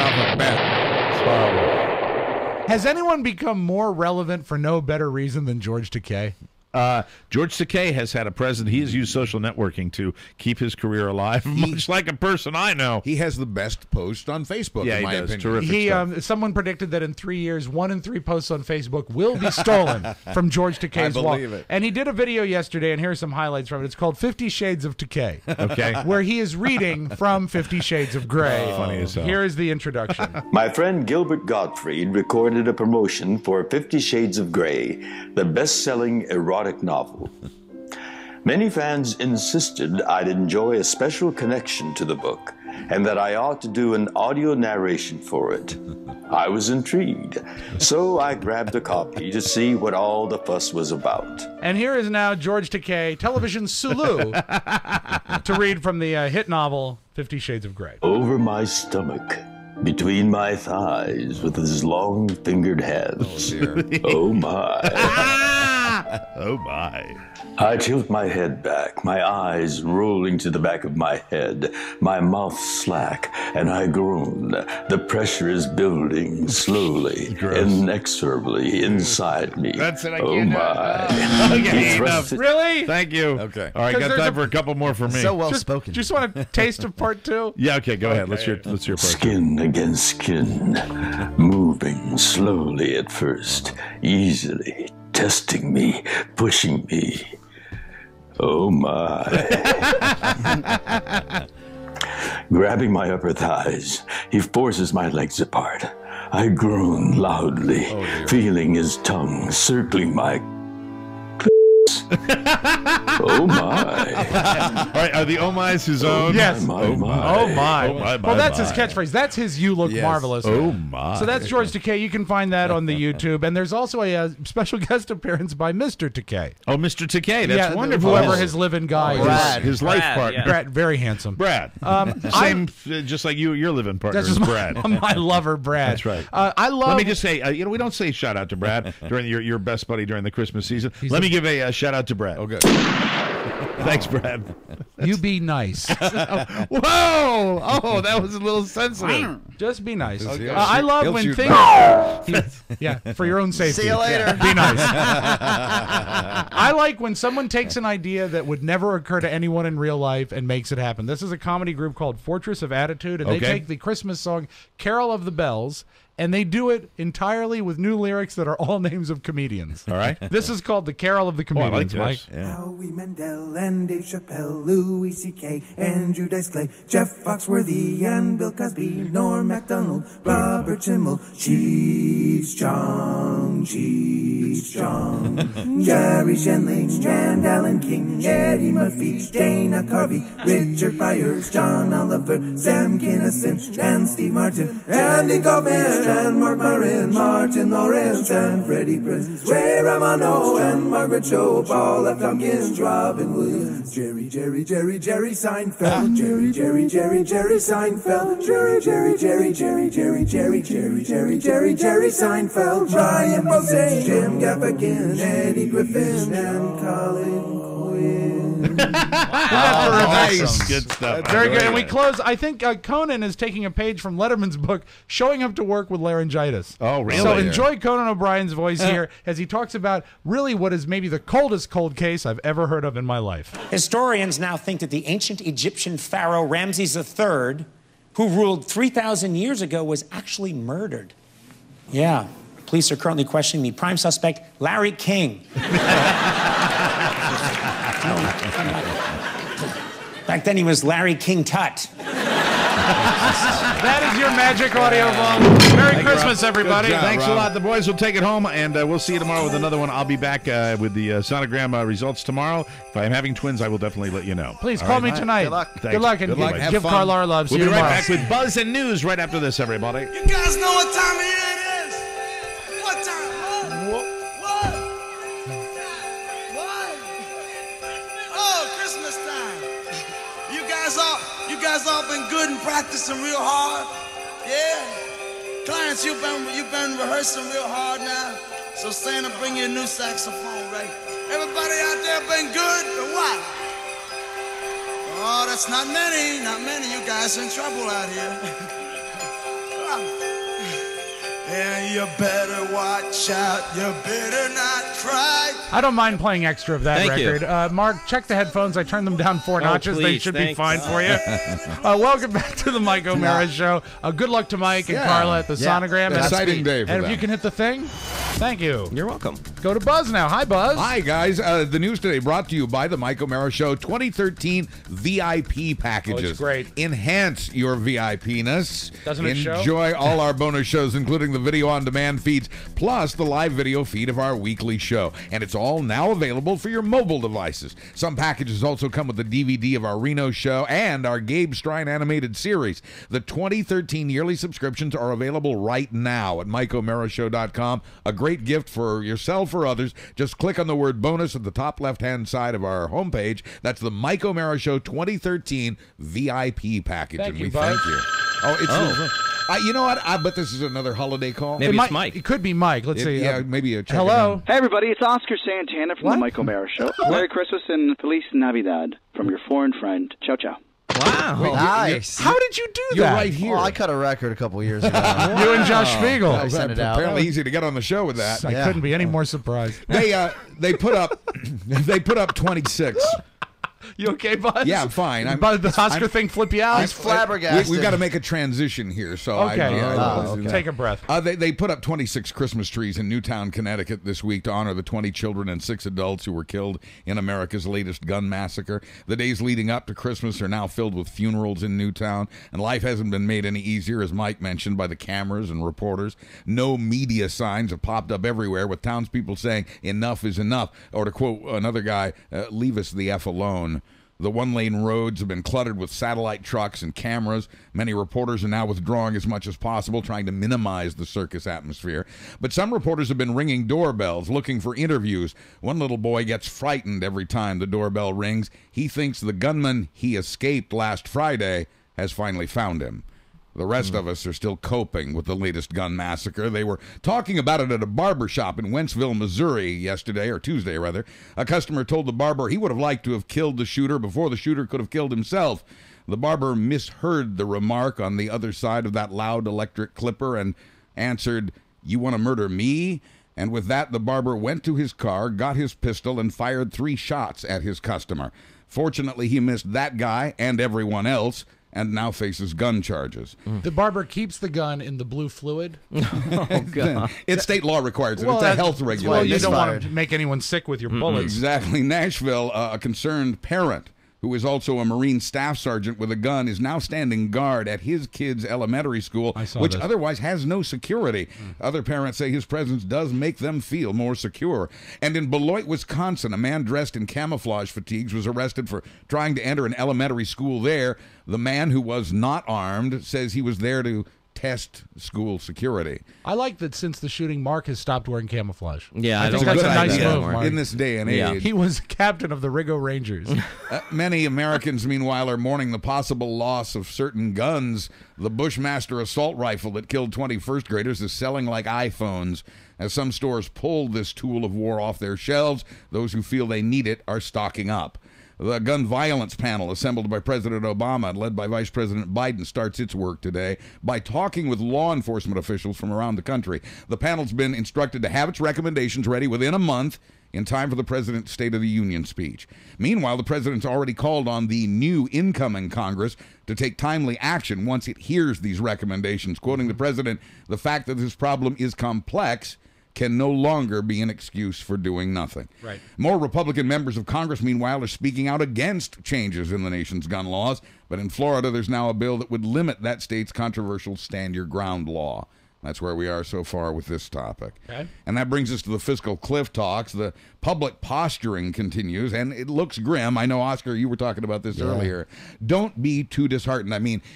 Has anyone become more relevant for no better reason than George Takei? George Takei has had a president. He has used social networking to keep his career alive, much like a person I know. He has the best post on Facebook, Yeah, in he my does. opinion. Terrific stuff. Someone predicted that in 3 years, 1 in 3 posts on Facebook will be stolen from George Takei's wall. believe it. And he did a video yesterday, and here are some highlights from it. It's called 50 Shades of Takei. Okay. Where he is reading from 50 Shades of Grey. Funny as hell. Here is the introduction. My friend Gilbert Gottfried recorded a promotion for 50 Shades of Grey, the best-selling erotic novel. Many fans insisted I'd enjoy a special connection to the book and that I ought to do an audio narration for it. I was intrigued, so I grabbed a copy to see what all the fuss was about. And here is now George Takei, television Sulu, to read from the hit novel 50 Shades of Grey. Over my stomach, between my thighs, with his long-fingered hands. Oh, my. Oh, my. I tilt my head back, my eyes rolling to the back of my head, my mouth slack, and I groan. The pressure is building slowly, inexorably inside me. That's it. I oh, can't my. Okay, enough. Really? Thank you. Okay. All right, got time for a couple more for me. So well spoken. Just want a taste of part 2? Yeah, okay, go ahead. Let's hear part 2. Skin against skin, moving slowly at first, easily, testing me, pushing me. Oh, my. Grabbing my upper thighs, he forces my legs apart. I groan loudly, feeling his tongue circling my oh, my. All right, are the oh my's his own? Yes. Oh, my. Oh, my. Oh, my, Well, that's his my. catchphrase. That's his "You Look Marvelous." Oh, my. So that's George Takei. You can find that on the YouTube. And there's also a special guest appearance by Mr. Takei. Oh, Mr. Takei. That's Yeah, wonderful. whoever his live-in guy is. Brad. His life partner. yeah. Brad, very handsome. Brad. Same, just like your living partner That's is just Brad. my lover, Brad. That's right. I love. Let me just say, we don't say shout out to Brad during your best buddy during the Christmas season. Let me give a shout out to Brad. Okay. Thanks, Brad. You be nice. Whoa! Oh, that was a little sensitive. Just be nice. Okay. I love He'll when shoot things. Yeah, for your own safety. See you later. Be nice. I like when someone takes an idea that would never occur to anyone in real life and makes it happen. This is a comedy group called Fortress of Attitude, and they take the Christmas song "Carol of the Bells" and they do it entirely with new lyrics that are all names of comedians. All right. This is called the Carol of the Comedians, I like Mike. this. Yeah. Howie Mandel and Dave Chappelle, Louis C.K., Andrew Dice Clay, Jeff Foxworthy and Bill Cosby, Norm MacDonald, Robert Schimmel, Cheech Chong, Jerry Shenling and Alan King, Eddie Murphy, Dana Carvey, Richard Byers, John Oliver, Sam Kinison, and Steve Martin, Andy Kaufman, and Mark Maron, Martin Lawrence, and Freddie Prinze, Ray Romano, and Margaret Cho, Paul F. Tompkins, Robin Williams, Jerry Seinfeld, Jerry Seinfeld, Jerry Seinfeld, Brian Posehn, Jim Gaffigan, Eddie Griffin, and Colin Quinn. Nice. Good stuff. Very good. And we close. I think Conan is taking a page from Letterman's book, Showing Up to Work with Laryngitis. Oh, really? So enjoy Conan O'Brien's voice here as he talks about really what is maybe the coldest cold case I've ever heard of in my life. Historians now think that the ancient Egyptian pharaoh Ramses III, who ruled 3,000 years ago, was actually murdered. Yeah. Police are currently questioning the prime suspect, Larry King. Back then he was Larry King Tut. That is your magic audio vault. Merry Christmas, everybody. Thanks a lot. The boys will take it home, and we'll see you tomorrow with another one. I'll be back with the sonogram results tomorrow. If I am having twins, I will definitely let you know. Please call me tonight. Good luck. Good luck, and give Carl our love. We'll See be you right tomorrow. back with Buzz and News right after this, everybody. You guys know what time of year it is? What time? What? Oh, Christmas time. You guys all been good and practicing real hard? Yeah? Clients, you've been rehearsing real hard now. So Santa, bring you a new saxophone, right? Everybody out there been good or what? Oh, that's not many. You guys in trouble out here. And you better watch out. You better not cry. I don't mind playing extra of that Thank you. record. Mark, check the headphones. I turned them down 4 notches. They please, should be thanks. fine for you. Welcome back to the Mike O'Mara Show. Good luck to Mike and Carla at the sonogram. Exciting day for And if them. you can hit the thing. Thank you. You're welcome. Go to Buzz now. Hi, Buzz. Hi, guys. The news today brought to you by the Mike O'Mara Show 2013 VIP packages. Oh, it's great. Enhance your VIP-ness. Doesn't it show? Enjoy all our bonus shows, including the video-on-demand feeds, plus the live video feed of our weekly show. And it's all now available for your mobile devices. Some packages also come with the DVD of our Reno show and our Gabe Strine animated series. The 2013 yearly subscriptions are available right now at MikeO'MaraShow.com. A great gift for yourself or others. Just click on the word bonus at the top left-hand side of our homepage. That's the Mike O'Mara Show 2013 VIP package. Thank and you, we Buzz. thank you. Oh, it's you know what? I bet this is another holiday call. Maybe it's Mike. It could be Mike. Let's see. Yeah, maybe a check. Hello. Hey, everybody, it's Oscar Santana from the Mike O'Mara Show. Merry Christmas and Feliz Navidad from your foreign friend. Ciao, ciao. Wow. Nice. How did you do You're that? right here. Well, I cut a record a couple years ago. You and Josh Spiegel. I sent it out. Apparently easy to get on the show with that. I couldn't be any more surprised. They put up 26. You okay, Buzz? Yeah, I'm fine. Buzz, the Oscar thing flip you out? He's flabbergasted. We've got to make a transition here, so Okay. okay. Take a breath. They put up 26 Christmas trees in Newtown, Connecticut this week to honor the 20 children and 6 adults who were killed in America's latest gun massacre. The days leading up to Christmas are now filled with funerals in Newtown, and life hasn't been made any easier, as Mike mentioned, by the cameras and reporters. No media signs have popped up everywhere, with townspeople saying enough is enough, or to quote another guy, leave us the F alone. The one-lane roads have been cluttered with satellite trucks and cameras. Many reporters are now withdrawing as much as possible, trying to minimize the circus atmosphere. But some reporters have been ringing doorbells, looking for interviews. One little boy gets frightened every time the doorbell rings. He thinks the gunman he escaped last Friday has finally found him. The rest of us are still coping with the latest gun massacre. They were talking about it at a barber shop in Wentzville, Missouri yesterday, or Tuesday rather. A customer told the barber he would have liked to have killed the shooter before the shooter could have killed himself. The barber misheard the remark on the other side of that loud electric clipper and answered, "You want to murder me?" And with that, the barber went to his car, got his pistol, and fired 3 shots at his customer. Fortunately, he missed that guy and everyone else, and now faces gun charges. The barber keeps the gun in the blue fluid. Oh, God. It's state law requires it. It's a health regulation. Well, you don't want to make anyone sick with your bullets. Exactly. Nashville, a concerned parent who is also a Marine staff sergeant with a gun, is now standing guard at his kid's elementary school, which otherwise has no security. Other parents say his presence does make them feel more secure. And in Beloit, Wisconsin, a man dressed in camouflage fatigues was arrested for trying to enter an elementary school there. The man, who was not armed, says he was there to test school security. I like that since the shooting, Mark has stopped wearing camouflage. Yeah, I think that's a nice move, Mark. Mark. In this day and age. He was captain of the Rigo Rangers. Many Americans, meanwhile, are mourning the possible loss of certain guns. The Bushmaster assault rifle that killed 20 first graders is selling like iPhones. As some stores pull this tool of war off their shelves, those who feel they need it are stocking up. The gun violence panel, assembled by President Obama and led by Vice President Biden, starts its work today by talking with law enforcement officials from around the country. The panel's been instructed to have its recommendations ready within a month, in time for the President's State of the Union speech. Meanwhile, the President's already called on the new incoming Congress to take timely action once it hears these recommendations. Quoting the President, "The fact that this problem is complex can no longer be an excuse for doing nothing." Right. More Republican members of Congress, meanwhile, are speaking out against changes in the nation's gun laws. But in Florida, there's now a bill that would limit that state's controversial stand your ground law. That's where we are so far with this topic. Okay. And that brings us to the fiscal cliff talks. The public posturing continues, and it looks grim. I know, Oscar, you were talking about this earlier. Don't be too disheartened. I mean,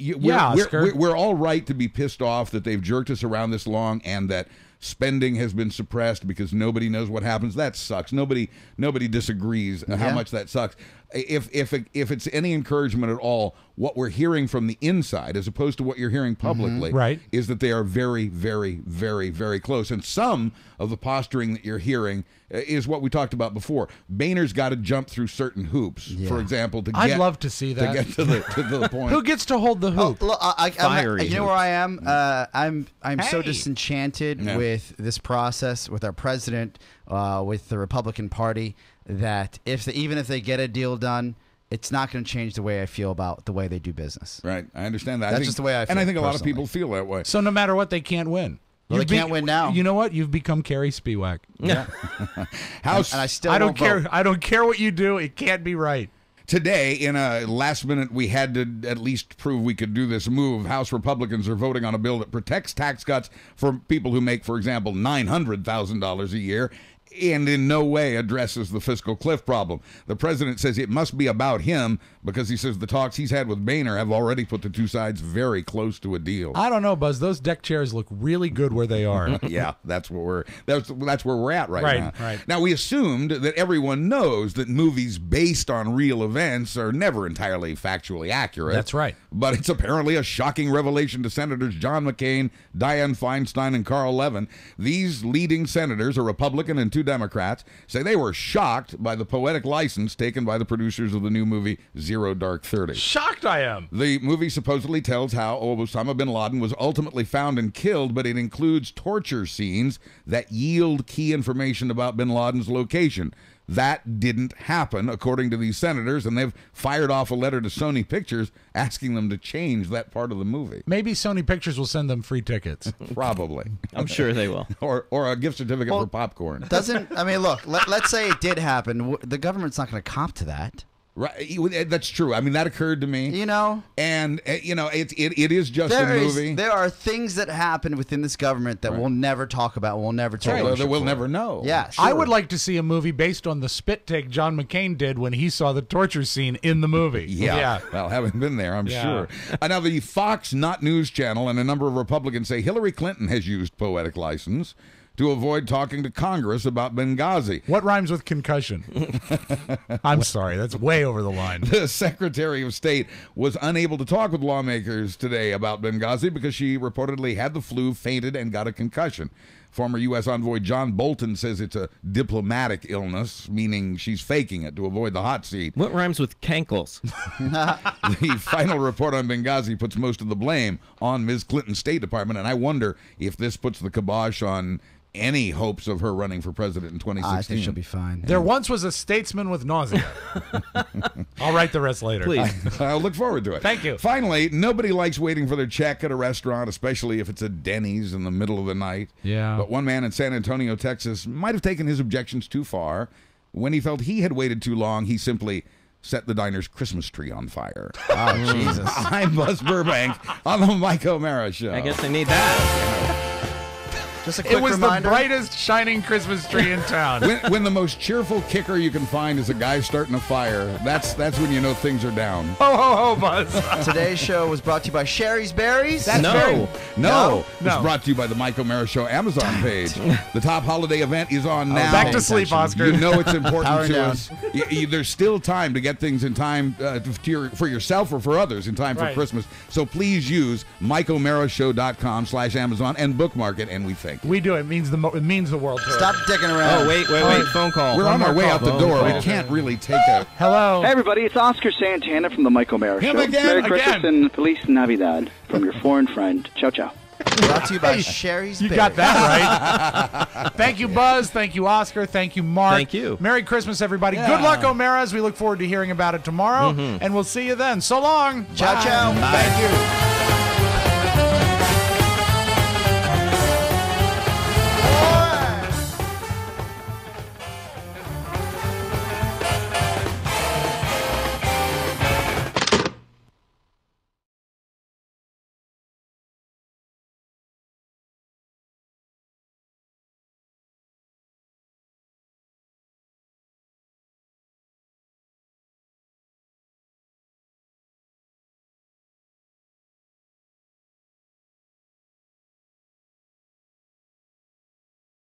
we're all right to be pissed off that they've jerked us around this long and that spending has been suppressed because nobody knows what happens. That sucks. Nobody disagrees how much that sucks. If it's any encouragement at all, what we're hearing from the inside, as opposed to what you're hearing publicly, is that they are very, very, very, very close. And some of the posturing that you're hearing is what we talked about before. Boehner's got to jump through certain hoops, for example, to get. I'd love to see that. To get to the point. Who gets to hold the hoop? Look, you know where I am? I'm so disenchanted with this process, with our president, with the Republican Party, that even if they get a deal done, it's not going to change the way I feel about the way they do business. Right. I understand that. That's just the way I feel. And I think a lot of personally. people feel that way. So no matter what, they can't win. Well, they can't win now. You know what? You've become Carrie Spiewak. Yeah. House. And I still I don't won't care. vote. I don't care what you do. It can't be right. Today, in a last minute, we had to at least prove we could do this move. House Republicans are voting on a bill that protects tax cuts for people who make, for example, $900,000 a year, and in no way addresses the fiscal cliff problem. The president says it must be about him because he says the talks he's had with Boehner have already put the two sides very close to a deal. I don't know, Buzz. Those deck chairs look really good where they are. Yeah, that's where we're at right now. Right. Now, we assumed that everyone knows that movies based on real events are never entirely factually accurate. That's right. But it's apparently a shocking revelation to Senators John McCain, Dianne Feinstein, and Carl Levin. These leading senators, a Republican and two Democrats, say they were shocked by the poetic license taken by the producers of the new movie Zero Dark 30. Shocked I am. The movie supposedly tells how Osama bin Laden was ultimately found and killed, but it includes torture scenes that yield key information about bin Laden's location. That didn't happen, according to these senators, and they've fired off a letter to Sony Pictures asking them to change that part of the movie. Maybe Sony Pictures will send them free tickets. Probably. I'm sure they will. Or a gift certificate for popcorn. I mean, look, let's say it did happen. The government's not going to cop to that. Right, that's true. I mean, that occurred to me. You know, and it is just a movie. There are things that happen within this government that we'll never talk about. We'll never take. That we'll never know. Yeah, sure. I would like to see a movie based on the spit take John McCain did when he saw the torture scene in the movie. Yeah. Well, having been there, I'm sure. Now, the Fox Not News channel and a number of Republicans say Hillary Clinton has used poetic license to avoid talking to Congress about Benghazi. What rhymes with concussion? I'm sorry, that's way over the line. The Secretary of State was unable to talk with lawmakers today about Benghazi because she reportedly had the flu, fainted, and got a concussion. Former U.S. envoy John Bolton says it's a diplomatic illness, meaning she's faking it to avoid the hot seat. What rhymes with cankles? The final report on Benghazi puts most of the blame on Ms. Clinton's State Department, and I wonder if this puts the kibosh on any hopes of her running for president in 2016. I think she'll be fine. There once was a statesman with nausea. I'll write the rest later. Please. I'll look forward to it. Thank you. Finally, nobody likes waiting for their check at a restaurant, especially if it's a Denny's in the middle of the night. Yeah. But one man in San Antonio, Texas, might have taken his objections too far. When he felt he had waited too long, he simply set the diner's Christmas tree on fire. Oh, Jesus. I'm Buzz Burbank on the Mike O'Mara Show. I guess they need that. Just a quick It was reminder. the brightest shining Christmas tree in town. When the most cheerful kicker you can find is a guy starting a fire, that's when you know things are down. Ho, ho, ho, Buzz. Today's show was brought to you by Sherry's Berries. No. No. It's brought to you by the Mike O'Mara Show Amazon page. The top holiday event is on now. Back to sleep, Oscar. You know it's important Powering to down. us. There's still time to get things in time for yourself or for others in time for Right. Christmas. So please use MikeO'MaraShow.com/Amazon and bookmark it, and we thank you. We do. It means the world to us. Stop dicking around. Oh, wait. Phone call. We're on our more way call. out the door. We can't really take a... Hello. Hey, everybody, it's Oscar Santana from the Mike O'Mara Him Show. again, Merry again. Christmas and Feliz Navidad from your foreign friend. Ciao, ciao. Brought to you by Sherry's You Berries. got that right. Thank you, Buzz. Thank you, Oscar. Thank you, Mark. Thank you. Merry Christmas, everybody. Yeah. Good luck, O'Mara's. We look forward to hearing about it tomorrow, and we'll see you then. So long. Ciao, ciao. Thank you.